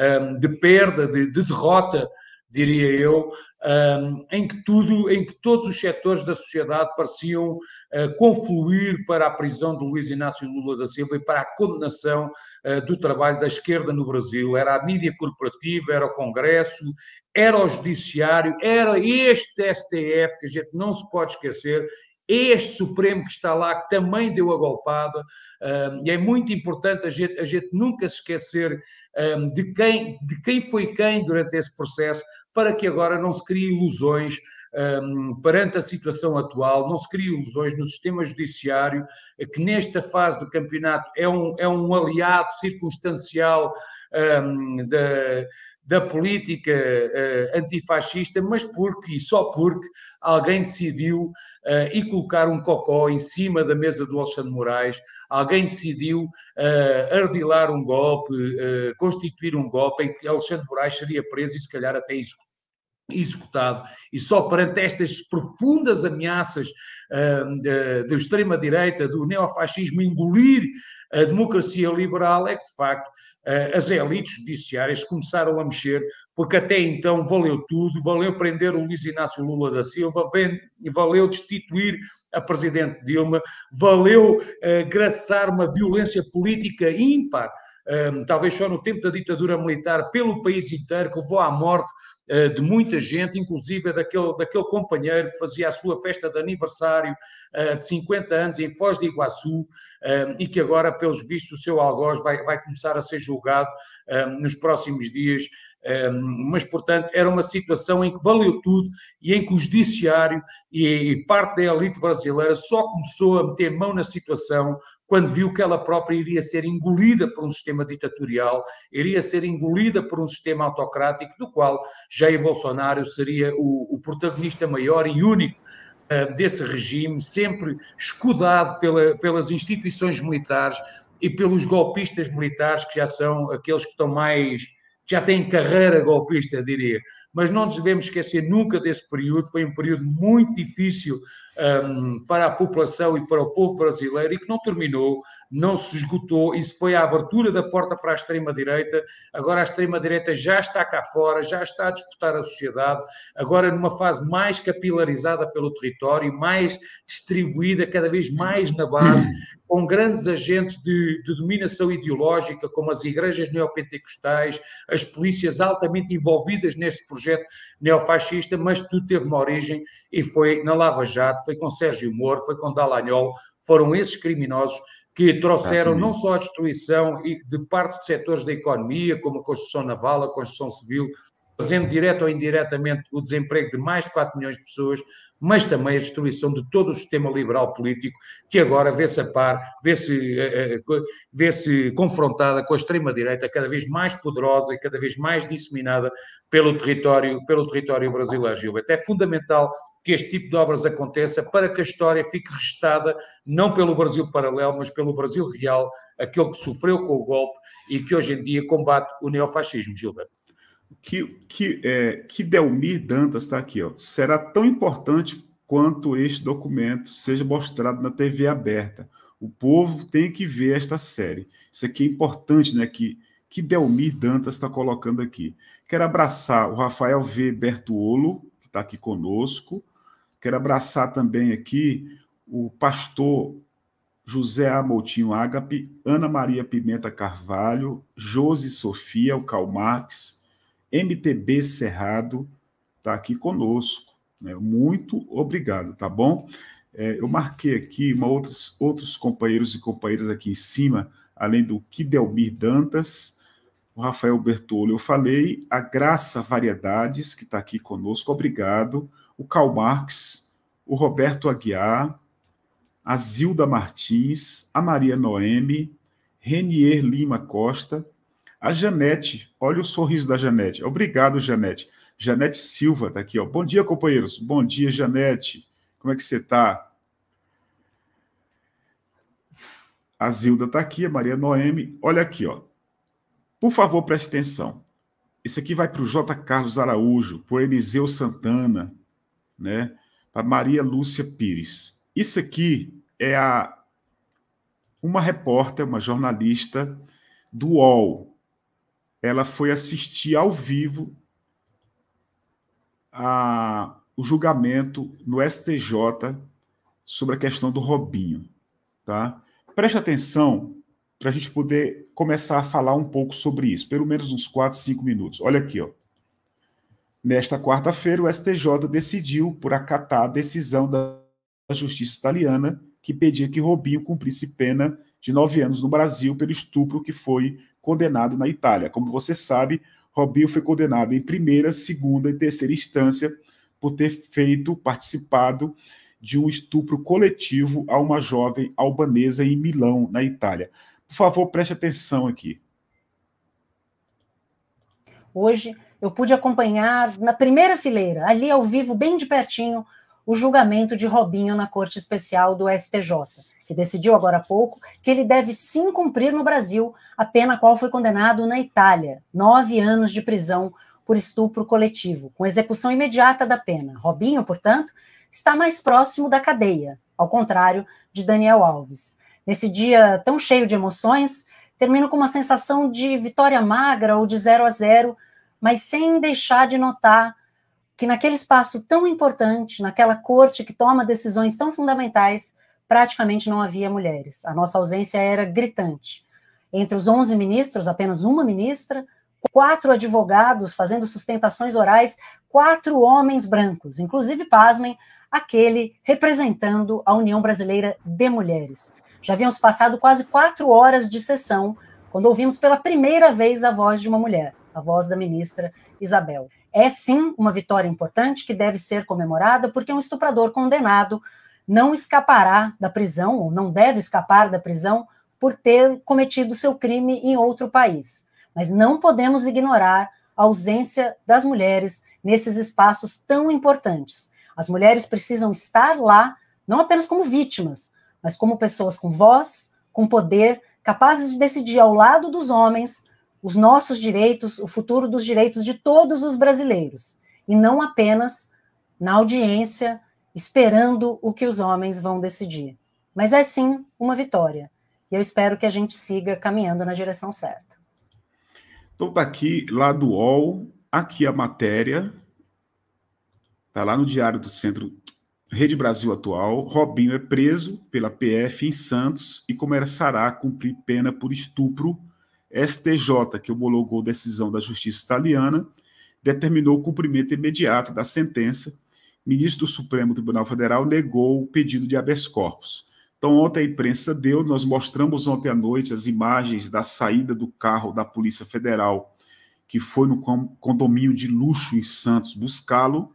de perda, de, de derrota, diria eu, em que tudo, em que todos os setores da sociedade pareciam confluir para a prisão de Luiz Inácio Lula da Silva e para a condenação do trabalho da esquerda no Brasil. Era a mídia corporativa, era o Congresso, era o Judiciário, era este S T F, que a gente não se pode esquecer, este Supremo que está lá, que também deu a golpada, um, e é muito importante a gente, a gente nunca se esquecer um, de, quem, de quem foi quem durante esse processo, para que agora não se criem ilusões um, perante a situação atual, não se criem ilusões no sistema judiciário, que nesta fase do campeonato é um, é um aliado circunstancial um, da... da política uh, antifascista, mas porque, e só porque, alguém decidiu uh, ir colocar um cocó em cima da mesa do Alexandre Moraes, alguém decidiu uh, ardilar um golpe, uh, constituir um golpe em que Alexandre Moraes seria preso e se calhar até executado, e só perante estas profundas ameaças uh, da extrema-direita, do neofascismo engolir a democracia liberal, é que de facto as elites judiciárias começaram a mexer, porque até então valeu tudo, valeu prender o Luiz Inácio Lula da Silva, valeu destituir a Presidente Dilma, valeu uh, graçar uma violência política ímpar, uh, talvez só no tempo da ditadura militar, pelo país inteiro, que levou à morte uh, de muita gente, inclusive daquele, daquele companheiro que fazia a sua festa de aniversário uh, de cinquenta anos em Foz de Iguaçu, Um, e que agora, pelos vistos, o seu algoz vai, vai começar a ser julgado um, nos próximos dias. Um, mas, portanto, era uma situação em que valeu tudo e em que o judiciário e, e parte da elite brasileira só começou a meter mão na situação quando viu que ela própria iria ser engolida por um sistema ditatorial, iria ser engolida por um sistema autocrático, do qual Jair Bolsonaro seria o, o protagonista maior e único desse regime, sempre escudado pela, pelas instituições militares e pelos golpistas militares, que já são aqueles que estão mais, já têm carreira golpista, diria. Mas não nos devemos esquecer nunca desse período, foi um período muito difícil um, para a população e para o povo brasileiro e que não terminou não se esgotou, isso foi a abertura da porta para a extrema-direita, agora a extrema-direita já está cá fora, já está a disputar a sociedade, agora numa fase mais capilarizada pelo território, mais distribuída, cada vez mais na base, com grandes agentes de, de dominação ideológica, como as igrejas neopentecostais, as polícias altamente envolvidas neste projeto neofascista, mas tudo teve uma origem e foi na Lava Jato, foi com Sérgio Moro, foi com Dallagnol, foram esses criminosos que trouxeram não só a destruição de parte de setores da economia, como a construção naval, a construção civil, fazendo direto ou indiretamente o desemprego de mais de quatro milhões de pessoas, mas também a destruição de todo o sistema liberal político, que agora vê-se a par, vê-se, vê-se confrontada com a extrema-direita cada vez mais poderosa e cada vez mais disseminada pelo território, pelo território brasileiro, Gilberto. É fundamental que este tipo de obras aconteça para que a história fique registada não pelo Brasil paralelo, mas pelo Brasil real, aquele que sofreu com o golpe e que hoje em dia combate o neofascismo, Gilberto. Que, que, é, que Delmir Dantas está aqui, ó. Será tão importante quanto este documento seja mostrado na T V aberta. O povo tem que ver esta série. Isso aqui é importante, né? Que, que Delmir Dantas está colocando aqui. Quero abraçar o Rafael V. Bertuolo, que está aqui conosco. Quero abraçar também aqui o pastor José A. Moutinho Ágape, Ana Maria Pimenta Carvalho, Josi Sofia, o Karl Marx, M T B Cerrado, está aqui conosco. Né? Muito obrigado, tá bom? É, eu marquei aqui uma outros, outros companheiros e companheiras aqui em cima, além do Kidelmir Dantas, o Rafael Bertolo, eu falei, a Graça Variedades, que está aqui conosco, obrigado, o Karl Marx, o Roberto Aguiar, a Zilda Martins, a Maria Noemi, Renier Lima Costa, a Janete, olha o sorriso da Janete. Obrigado, Janete. Janete Silva está aqui, ó. Bom dia, companheiros. Bom dia, Janete. Como é que você está? A Zilda está aqui, a Maria Noemi. Olha aqui, ó. Por favor, preste atenção. Isso aqui vai para o J. Carlos Araújo, para o Eliseu Santana, né? Para Maria Lúcia Pires. Isso aqui é a, uma repórter, uma jornalista do U O L. Ela foi assistir ao vivo a, o julgamento no S T J sobre a questão do Robinho. Tá? Preste atenção para a gente poder começar a falar um pouco sobre isso, pelo menos uns quatro, cinco minutos. Olha aqui, ó. Nesta quarta-feira, o S T J decidiu por acatar a decisão da Justiça italiana que pedia que Robinho cumprisse pena de nove anos no Brasil pelo estupro que foi condenado na Itália. Como você sabe, Robinho foi condenado em primeira, segunda e terceira instância por ter feito, participado de um estupro coletivo a uma jovem albanesa em Milão, na Itália. Por favor, preste atenção aqui. Hoje eu pude acompanhar na primeira fileira, ali ao vivo, bem de pertinho, o julgamento de Robinho na Corte Especial do S T J, que decidiu agora há pouco que ele deve sim cumprir no Brasil a pena a qual foi condenado na Itália, nove anos de prisão por estupro coletivo, com execução imediata da pena. Robinho, portanto, está mais próximo da cadeia, ao contrário de Daniel Alves. Nesse dia tão cheio de emoções, termino com uma sensação de vitória magra ou de zero a zero, mas sem deixar de notar que naquele espaço tão importante, naquela corte que toma decisões tão fundamentais, praticamente não havia mulheres. A nossa ausência era gritante. Entre os onze ministros, apenas uma ministra, quatro advogados fazendo sustentações orais, quatro homens brancos, inclusive, pasmem, aquele representando a União Brasileira de Mulheres. Já havíamos passado quase quatro horas de sessão, quando ouvimos pela primeira vez a voz de uma mulher, a voz da ministra Isabel. É, sim, uma vitória importante que deve ser comemorada, porque um estuprador condenado não escapará da prisão, ou não deve escapar da prisão, por ter cometido seu crime em outro país. Mas não podemos ignorar a ausência das mulheres nesses espaços tão importantes. As mulheres precisam estar lá, não apenas como vítimas, mas como pessoas com voz, com poder, capazes de decidir ao lado dos homens os nossos direitos, o futuro dos direitos de todos os brasileiros, e não apenas na audiência, esperando o que os homens vão decidir. Mas é sim uma vitória. e eu espero que a gente siga caminhando na direção certa. Então tá aqui, lá do U O L, aqui a matéria, tá lá no Diário do Centro, Rede Brasil Atual. Robinho é preso pela P F em Santos e começará a cumprir pena por estupro. S T J, que homologou decisão da Justiça Italiana, determinou o cumprimento imediato da sentença. Ministro do Supremo Tribunal Federal negou o pedido de habeas corpus. Então, ontem a imprensa deu, nós mostramos ontem à noite as imagens da saída do carro da Polícia Federal, que foi no condomínio de luxo em Santos buscá-lo.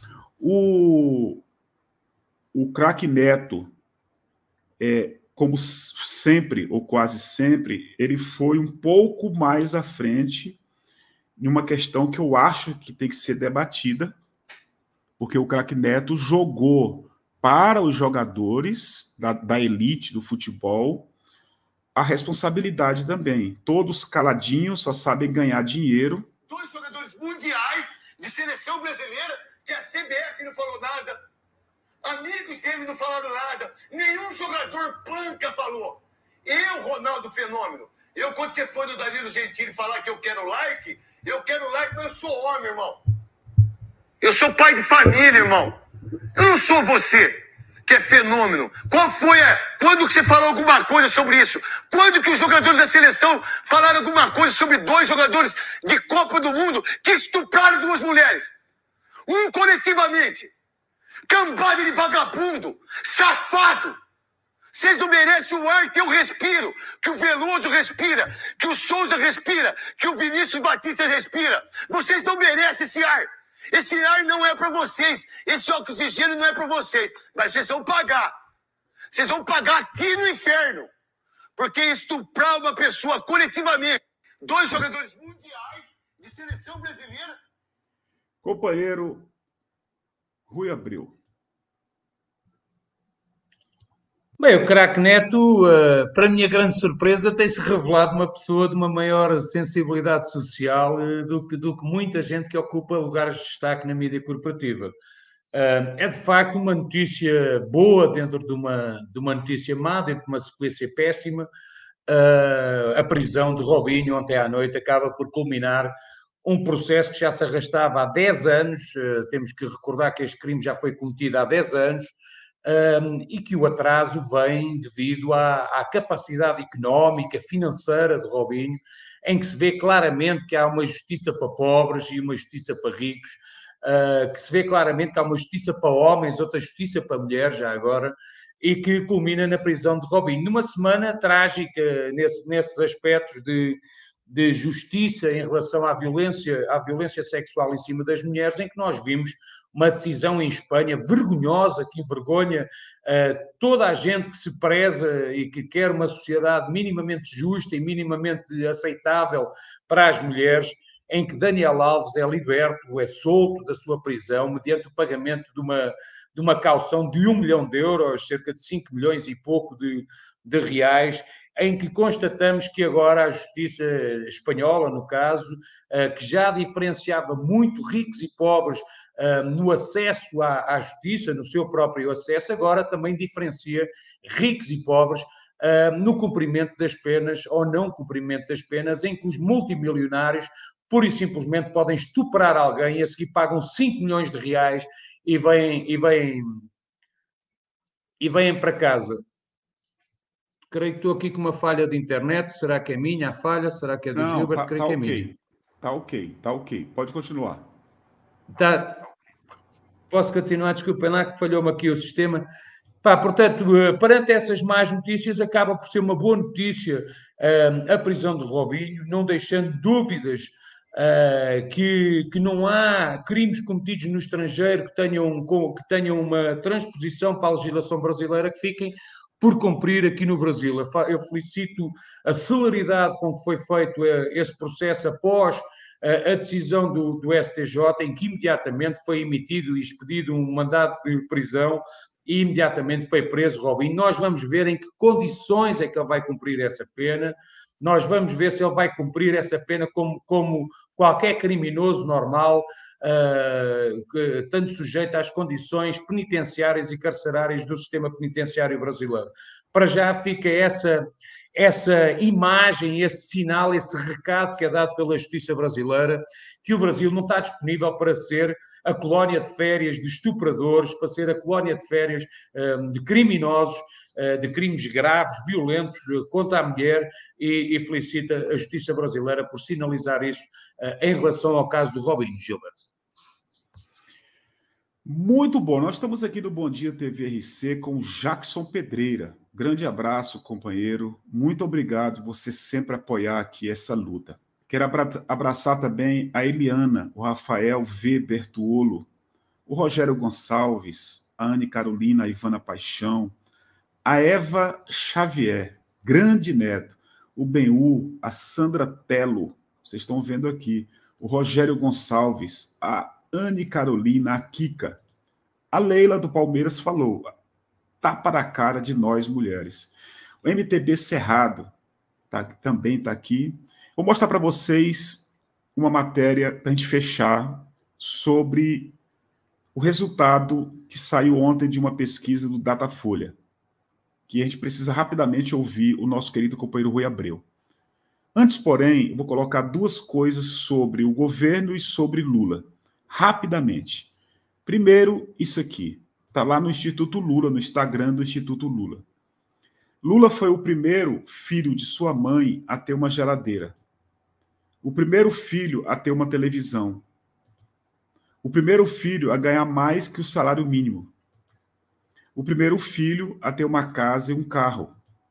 O, o craque Neto, é, como sempre, ou quase sempre, ele foi um pouco mais à frente em uma questão que eu acho que tem que ser debatida, porque o craque Neto jogou para os jogadores da, da elite do futebol a responsabilidade também. Todos caladinhos, só sabem ganhar dinheiro. Dois jogadores mundiais de seleção brasileira, que a C B F não falou nada, amigos dele não falaram nada, nenhum jogador panca falou. Eu, Ronaldo Fenômeno, eu, quando você for no Danilo Gentili falar que eu quero like, eu quero like, mas eu sou homem, irmão. Eu sou pai de família, irmão. Eu não sou você, que é fenômeno. Qual foi a... Quando que você falou alguma coisa sobre isso? Quando que os jogadores da seleção falaram alguma coisa sobre dois jogadores de Copa do Mundo que estupraram duas mulheres? Um coletivamente. Cambada de vagabundo, safado. Vocês não merecem o ar que eu respiro, que o Veloso respira, que o Souza respira, que o Vinícius Batista respira. Vocês não merecem esse ar. Esse ar não é para vocês. Esse oxigênio não é para vocês. Mas vocês vão pagar. Vocês vão pagar aqui no inferno. Porque estuprar uma pessoa coletivamente, dois jogadores mundiais de seleção brasileira. Companheiro Rui Abreu. Bem, o craque Neto, uh, para minha grande surpresa, tem-se revelado uma pessoa de uma maior sensibilidade social uh, do, que, do que muita gente que ocupa lugares de destaque na mídia corporativa. Uh, é de facto uma notícia boa dentro de uma, de uma notícia má, dentro de uma sequência péssima. Uh, a prisão de Robinho ontem à noite acaba por culminar um processo que já se arrastava há dez anos. Uh, temos que recordar que este crime já foi cometido há dez anos. Um, e que o atraso vem devido à, à capacidade económica, financeira de Robinho, em que se vê claramente que há uma justiça para pobres e uma justiça para ricos, uh, que se vê claramente que há uma justiça para homens, outra justiça para mulheres, já agora, e que culmina na prisão de Robinho. Numa semana trágica nesse, nesses aspectos de, de justiça em relação à violência, à violência sexual em cima das mulheres, em que nós vimos uma decisão em Espanha vergonhosa, que envergonha uh, toda a gente que se preza e que quer uma sociedade minimamente justa e minimamente aceitável para as mulheres, em que Daniel Alves é liberto, é solto da sua prisão, mediante o pagamento de uma, de uma caução de um milhão de euros, cerca de cinco milhões e pouco de, de reais, em que constatamos que agora a justiça espanhola, no caso, uh, que já diferenciava muito ricos e pobres Uh, no acesso à, à justiça, no seu próprio acesso, agora também diferencia ricos e pobres uh, no cumprimento das penas ou não cumprimento das penas, em que os multimilionários pura e simplesmente podem estuprar alguém e a seguir pagam cinco milhões de reais e vêm, e vêm, e vêm para casa. Creio que estou aqui com uma falha de internet. Será que é minha a falha? Será que é do Não, Gilbert? tá, Creio tá que é ok. minha. Tá ok, tá ok. Pode continuar. Tá. Posso continuar? Desculpem lá que falhou-me aqui o sistema. Pá, portanto, perante essas más notícias, acaba por ser uma boa notícia uh, a prisão de Robinho, não deixando dúvidas uh, que, que não há crimes cometidos no estrangeiro que tenham, que tenham uma transposição para a legislação brasileira que fiquem por cumprir aqui no Brasil. Eu felicito a celeridade com que foi feito esse processo após a decisão do, do S T J, em que imediatamente foi emitido e expedido um mandado de prisão e imediatamente foi preso Robinho. Nós vamos ver em que condições é que ele vai cumprir essa pena, nós vamos ver se ele vai cumprir essa pena como, como qualquer criminoso normal, uh, que, tanto sujeito às condições penitenciárias e carcerárias do sistema penitenciário brasileiro. Para já fica essa... essa imagem, esse sinal, esse recado que é dado pela justiça brasileira, que o Brasil não está disponível para ser a colónia de férias de estupradores, para ser a colónia de férias um, de criminosos, uh, de crimes graves, violentos uh, contra a mulher, e, e felicita a justiça brasileira por sinalizar isso uh, em relação ao caso do Robin Gilbert. Muito bom. Nós estamos aqui no Bom Dia T V R C com o Jackson Pedreira. Grande abraço, companheiro. Muito obrigado por você sempre apoiar aqui essa luta. Quero abraçar também a Eliana, o Rafael V. Bertuolo, o Rogério Gonçalves, a Anne Carolina, a Ivana Paixão, a Eva Xavier, grande neto, o Benhu, a Sandra Telo, vocês estão vendo aqui, o Rogério Gonçalves, a Anne Carolina, a Kika. A Leila do Palmeiras falou, tapa na cara de nós mulheres. O M T B Cerrado tá, também está aqui. Vou mostrar para vocês uma matéria para a gente fechar sobre o resultado que saiu ontem de uma pesquisa do Datafolha, que a gente precisa rapidamente ouvir o nosso querido companheiro Rui Abreu. Antes, porém, eu vou colocar duas coisas sobre o governo e sobre Lula, rapidamente. Primeiro, isso aqui, está lá no Instituto Lula, no Instagram do Instituto Lula. Lula foi o primeiro filho de sua mãe a ter uma geladeira. O primeiro filho a ter uma televisão. O primeiro filho a ganhar mais que o salário mínimo. O primeiro filho a ter uma casa e um carro.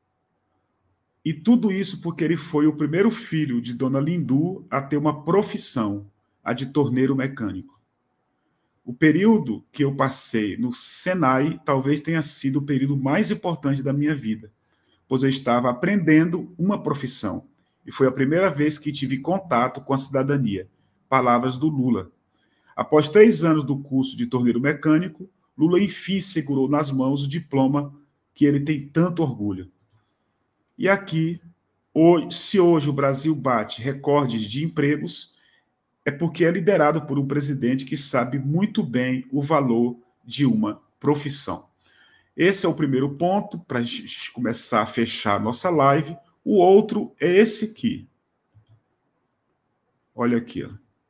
E tudo isso porque ele foi o primeiro filho de Dona Lindu a ter uma profissão, a de torneiro mecânico. O período que eu passei no Senai talvez tenha sido o período mais importante da minha vida, pois eu estava aprendendo uma profissão. E foi a primeira vez que tive contato com a cidadania. Palavras do Lula. Após três anos do curso de torneiro mecânico, Lula, enfim, segurou nas mãos o diploma que ele tem tanto orgulho. E aqui, hoje, se hoje o Brasil bate recordes de empregos, é porque é liderado por um presidente que sabe muito bem o valor de uma profissão. Esse é o primeiro ponto, para a gente começar a fechar a nossa live. O outro é esse aqui. Olha aqui, ó.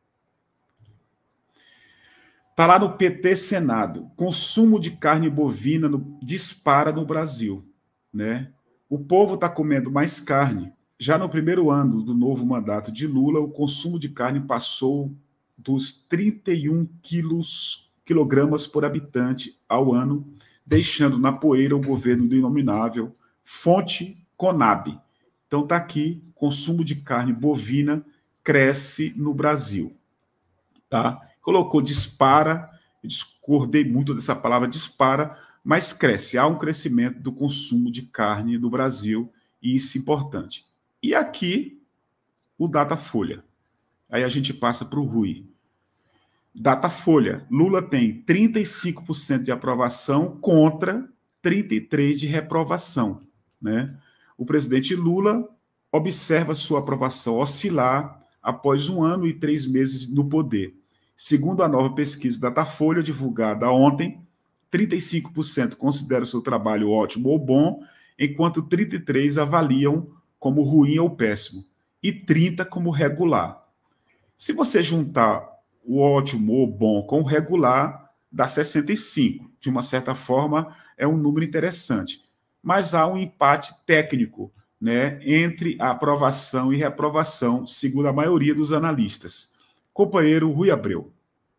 Está lá no P T Senado. Consumo de carne bovina no, dispara no Brasil, né? O povo está comendo mais carne. Já no primeiro ano do novo mandato de Lula, o consumo de carne passou dos trinta e um quilos, quilogramas por habitante ao ano, deixando na poeira o governo do inominável, fonte Conab. Então está aqui, consumo de carne bovina cresce no Brasil. Tá? Colocou dispara, eu discordei muito dessa palavra dispara, mas cresce. Há um crescimento do consumo de carne no Brasil, e isso é importante. E aqui, o Datafolha. Aí a gente passa para o Rui. Datafolha. Lula tem trinta e cinco por cento de aprovação contra trinta e três por cento de reprovação, né? O presidente Lula observa sua aprovação oscilar após um ano e três meses no poder. Segundo a nova pesquisa Datafolha, divulgada ontem, trinta e cinco por cento consideram seu trabalho ótimo ou bom, enquanto trinta e três por cento avaliam como ruim ou péssimo, e trinta por cento como regular. Se você juntar o ótimo ou bom com o regular, dá sessenta e cinco. De uma certa forma, é um número interessante. Mas há um empate técnico, né, entre a aprovação e reprovação, segundo a maioria dos analistas. Companheiro Rui Abreu.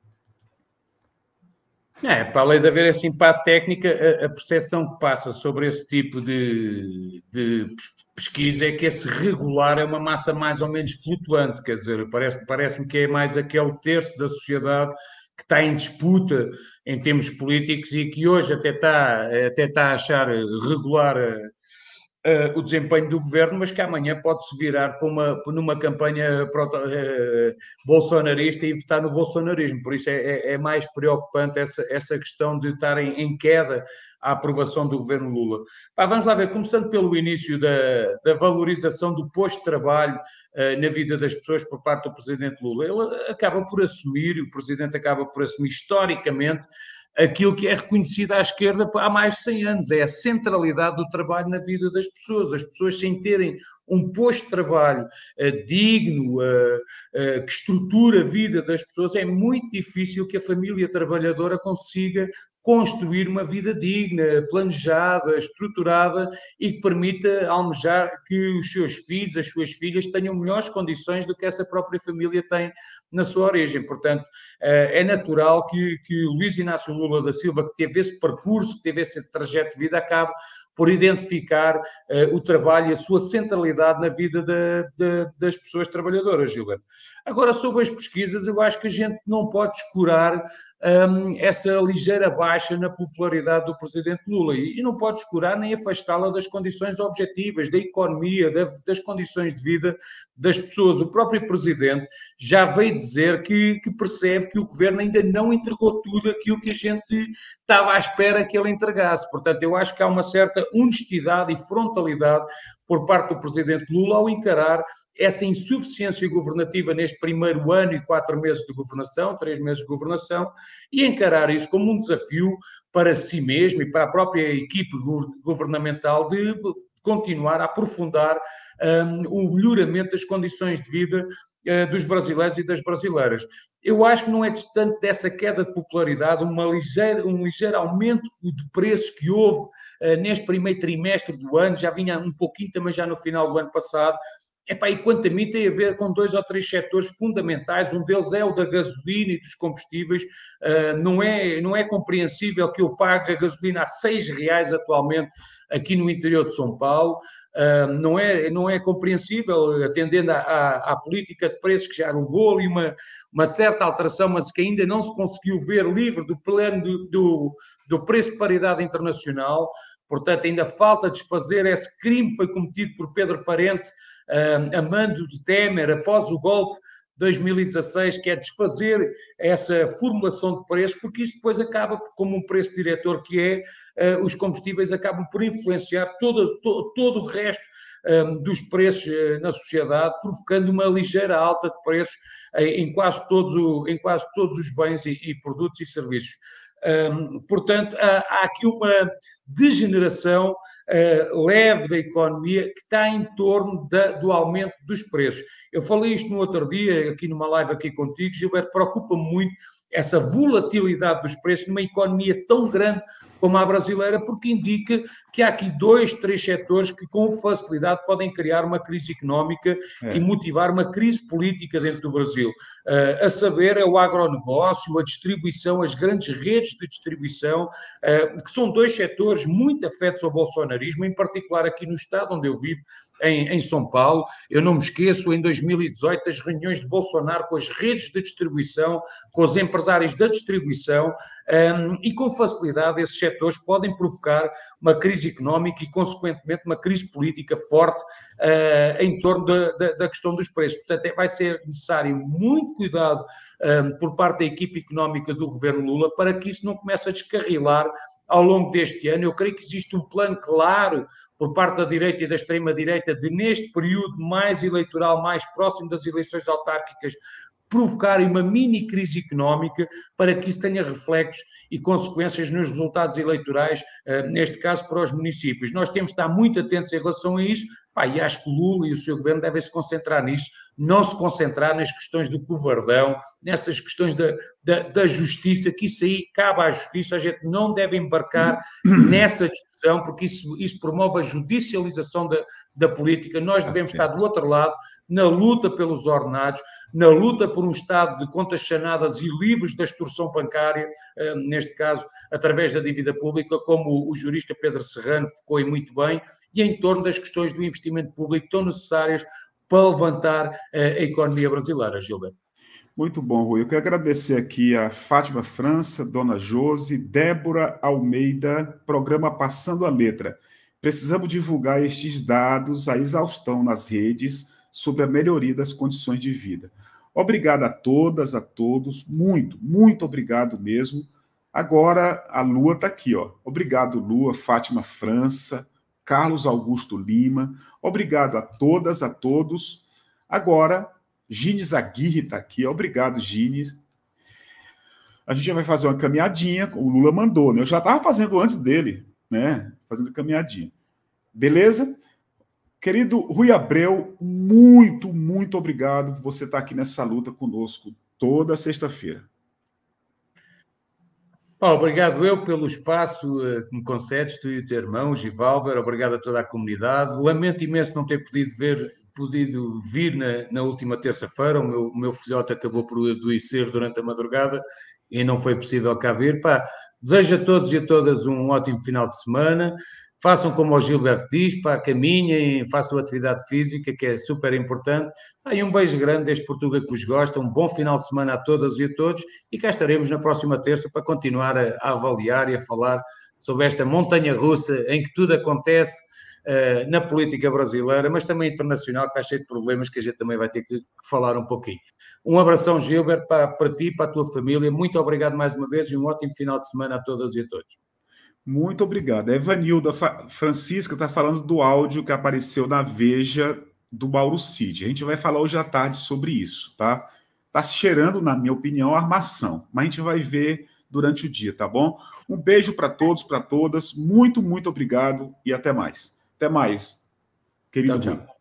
É, para além de haver esse empate técnico, a, a percepção que passa sobre esse tipo de, de pesquisa é que esse regular é uma massa mais ou menos flutuante, quer dizer, parece, parece-me que é mais aquele terço da sociedade que está em disputa em termos políticos e que hoje até está, até está a achar regular uh, o desempenho do governo, mas que amanhã pode-se virar para uma, numa campanha proto, uh, bolsonarista e votar no bolsonarismo. Por isso é, é, é mais preocupante essa, essa questão de estar em, em queda a aprovação do governo Lula. Pá, vamos lá ver, começando pelo início da, da valorização do posto de trabalho uh, na vida das pessoas por parte do presidente Lula. Ele acaba por assumir, o presidente acaba por assumir historicamente aquilo que é reconhecido à esquerda há mais de cem anos, é a centralidade do trabalho na vida das pessoas. As pessoas, sem terem um posto de trabalho uh, digno, uh, uh, que estrutura a vida das pessoas, é muito difícil que a família trabalhadora consiga construir uma vida digna, planejada, estruturada e que permita almejar que os seus filhos, as suas filhas, tenham melhores condições do que essa própria família tem na sua origem. Portanto, é natural que, que Luís Inácio Lula da Silva, que teve esse percurso, que teve esse trajeto de vida, acabe por identificar uh, o trabalho e a sua centralidade na vida de, de, das pessoas trabalhadoras, Gilberto. Agora, sobre as pesquisas, eu acho que a gente não pode escurar um, essa ligeira baixa na popularidade do presidente Lula e, e não pode escurar nem afastá-la das condições objetivas, da economia, da, das condições de vida das pessoas. O próprio presidente já veio dizer que, que percebe que o governo ainda não entregou tudo aquilo que a gente estava à espera que ele entregasse. Portanto, eu acho que há uma certa honestidade e frontalidade por parte do presidente Lula ao encarar essa insuficiência governativa neste primeiro ano e quatro meses de governação, três meses de governação, e encarar isso como um desafio para si mesmo e para a própria equipe governamental de continuar a aprofundar um, o melhoramento das condições de vida uh, dos brasileiros e das brasileiras. Eu acho que não é distante dessa queda de popularidade uma ligeira, um ligeiro aumento de preços que houve uh, neste primeiro trimestre do ano, já vinha um pouquinho também já no final do ano passado. Epá, e quanto a mim tem a ver com dois ou três setores fundamentais, um deles é o da gasolina e dos combustíveis. Uh, não, é, não é compreensível que eu pague a gasolina a seis reais atualmente aqui no interior de São Paulo. Uh, não, é, não é compreensível, atendendo à, à, à política de preços que já levou ali uma, uma certa alteração, mas que ainda não se conseguiu ver livre do plano do, do, do preço de paridade internacional. Portanto, ainda falta desfazer esse crime que foi cometido por Pedro Parente, uh, a mando de Temer, após o golpe de dois mil e dezasseis, que é desfazer essa formulação de preços, porque isso depois acaba, como um preço diretor que é, uh, os combustíveis acabam por influenciar todo, todo, todo o resto um, dos preços uh, na sociedade, provocando uma ligeira alta de preços uh, em, quase todos o, em quase todos os bens e, e produtos e serviços. Um, portanto, há, há aqui uma degeneração uh, leve da economia que está em torno da, do aumento dos preços. Eu falei isto no outro dia, aqui numa live aqui contigo, Gilberto, preocupa-me muito essa volatilidade dos preços numa economia tão grande como a brasileira, porque indica que há aqui dois, três setores que com facilidade podem criar uma crise económica é. e motivar uma crise política dentro do Brasil. Uh, a saber, é o agronegócio, a distribuição, as grandes redes de distribuição, uh, que são dois setores muito afetos ao bolsonarismo, em particular aqui no estado onde eu vivo, Em, em São Paulo. Eu não me esqueço, em dois mil e dezoito, das reuniões de Bolsonaro com as redes de distribuição, com os empresários da distribuição, um, e com facilidade esses setores podem provocar uma crise económica e, consequentemente, uma crise política forte uh, em torno da, da, da questão dos preços. Portanto, vai ser necessário muito cuidado um, por parte da equipe económica do governo Lula para que isso não comece a descarrilar ao longo deste ano. Eu creio que existe um plano claro por parte da direita e da extrema-direita de, neste período mais eleitoral, mais próximo das eleições autárquicas, provocarem uma mini-crise económica para que isso tenha reflexos e consequências nos resultados eleitorais, neste caso para os municípios. Nós temos de estar muito atentos em relação a isso, pá, e acho que o Lula e o seu governo devem se concentrar nisso, não se concentrar nas questões do covardão, nessas questões da, da, da justiça, que isso aí cabe à justiça, a gente não deve embarcar nessa discussão, porque isso, isso promove a judicialização da, da política. Nós devemos estar do outro lado, na luta pelos ordenados, na luta por um Estado de contas sanadas e livres da extorsão bancária, neste caso, através da dívida pública, como o jurista Pedro Serrano focou em muito bem, e em torno das questões do investimento público tão necessárias para levantar a economia brasileira, Gilberto. Muito bom, Rui. Eu quero agradecer aqui a Fátima França, Dona Josi, Débora Almeida, programa Passando a Letra. Precisamos divulgar estes dados à exaustão nas redes sobre a melhoria das condições de vida. Obrigado a todas, a todos, muito, muito obrigado mesmo. Agora a Lua está aqui, ó. Obrigado, Lua, Fátima França, Carlos Augusto Lima. Obrigado a todas, a todos. Agora, Gines Aguirre está aqui. Obrigado, Gines. a gente vai fazer uma caminhadinha, o Lula mandou, né? Eu já estava fazendo antes dele, né? Fazendo caminhadinha. Beleza? Querido Rui Abreu, muito, muito obrigado por você estar aqui nessa luta conosco toda sexta-feira. Oh, obrigado eu pelo espaço uh, que me concedes, tu e o teu irmão, Givalber, obrigado a toda a comunidade. Lamento imenso não ter podido ver, podido vir na, na última terça-feira, o meu, o meu filhote acabou por adoecer durante a madrugada e não foi possível cá vir. Pá, desejo a todos e a todas um ótimo final de semana. Façam como o Gilberto diz, pá, caminhem, façam atividade física, que é super importante. Ah, e um beijo grande desde Portugal que vos gosta, um bom final de semana a todas e a todos, e cá estaremos na próxima terça para continuar a, a avaliar e a falar sobre esta montanha-russa em que tudo acontece uh, na política brasileira, mas também internacional, que está cheio de problemas que a gente também vai ter que, que falar um pouquinho. Um abração, Gilberto, para, para ti, para a tua família, muito obrigado mais uma vez e um ótimo final de semana a todas e a todos. Muito obrigado. A Evanilda Francisca está falando do áudio que apareceu na Veja do Mauro Cid. A gente vai falar hoje à tarde sobre isso, tá? Tá se cheirando, na minha opinião, armação, mas a gente vai ver durante o dia, tá bom? Um beijo para todos, para todas. Muito, muito obrigado e até mais. Até mais, querido. Tchau, tchau.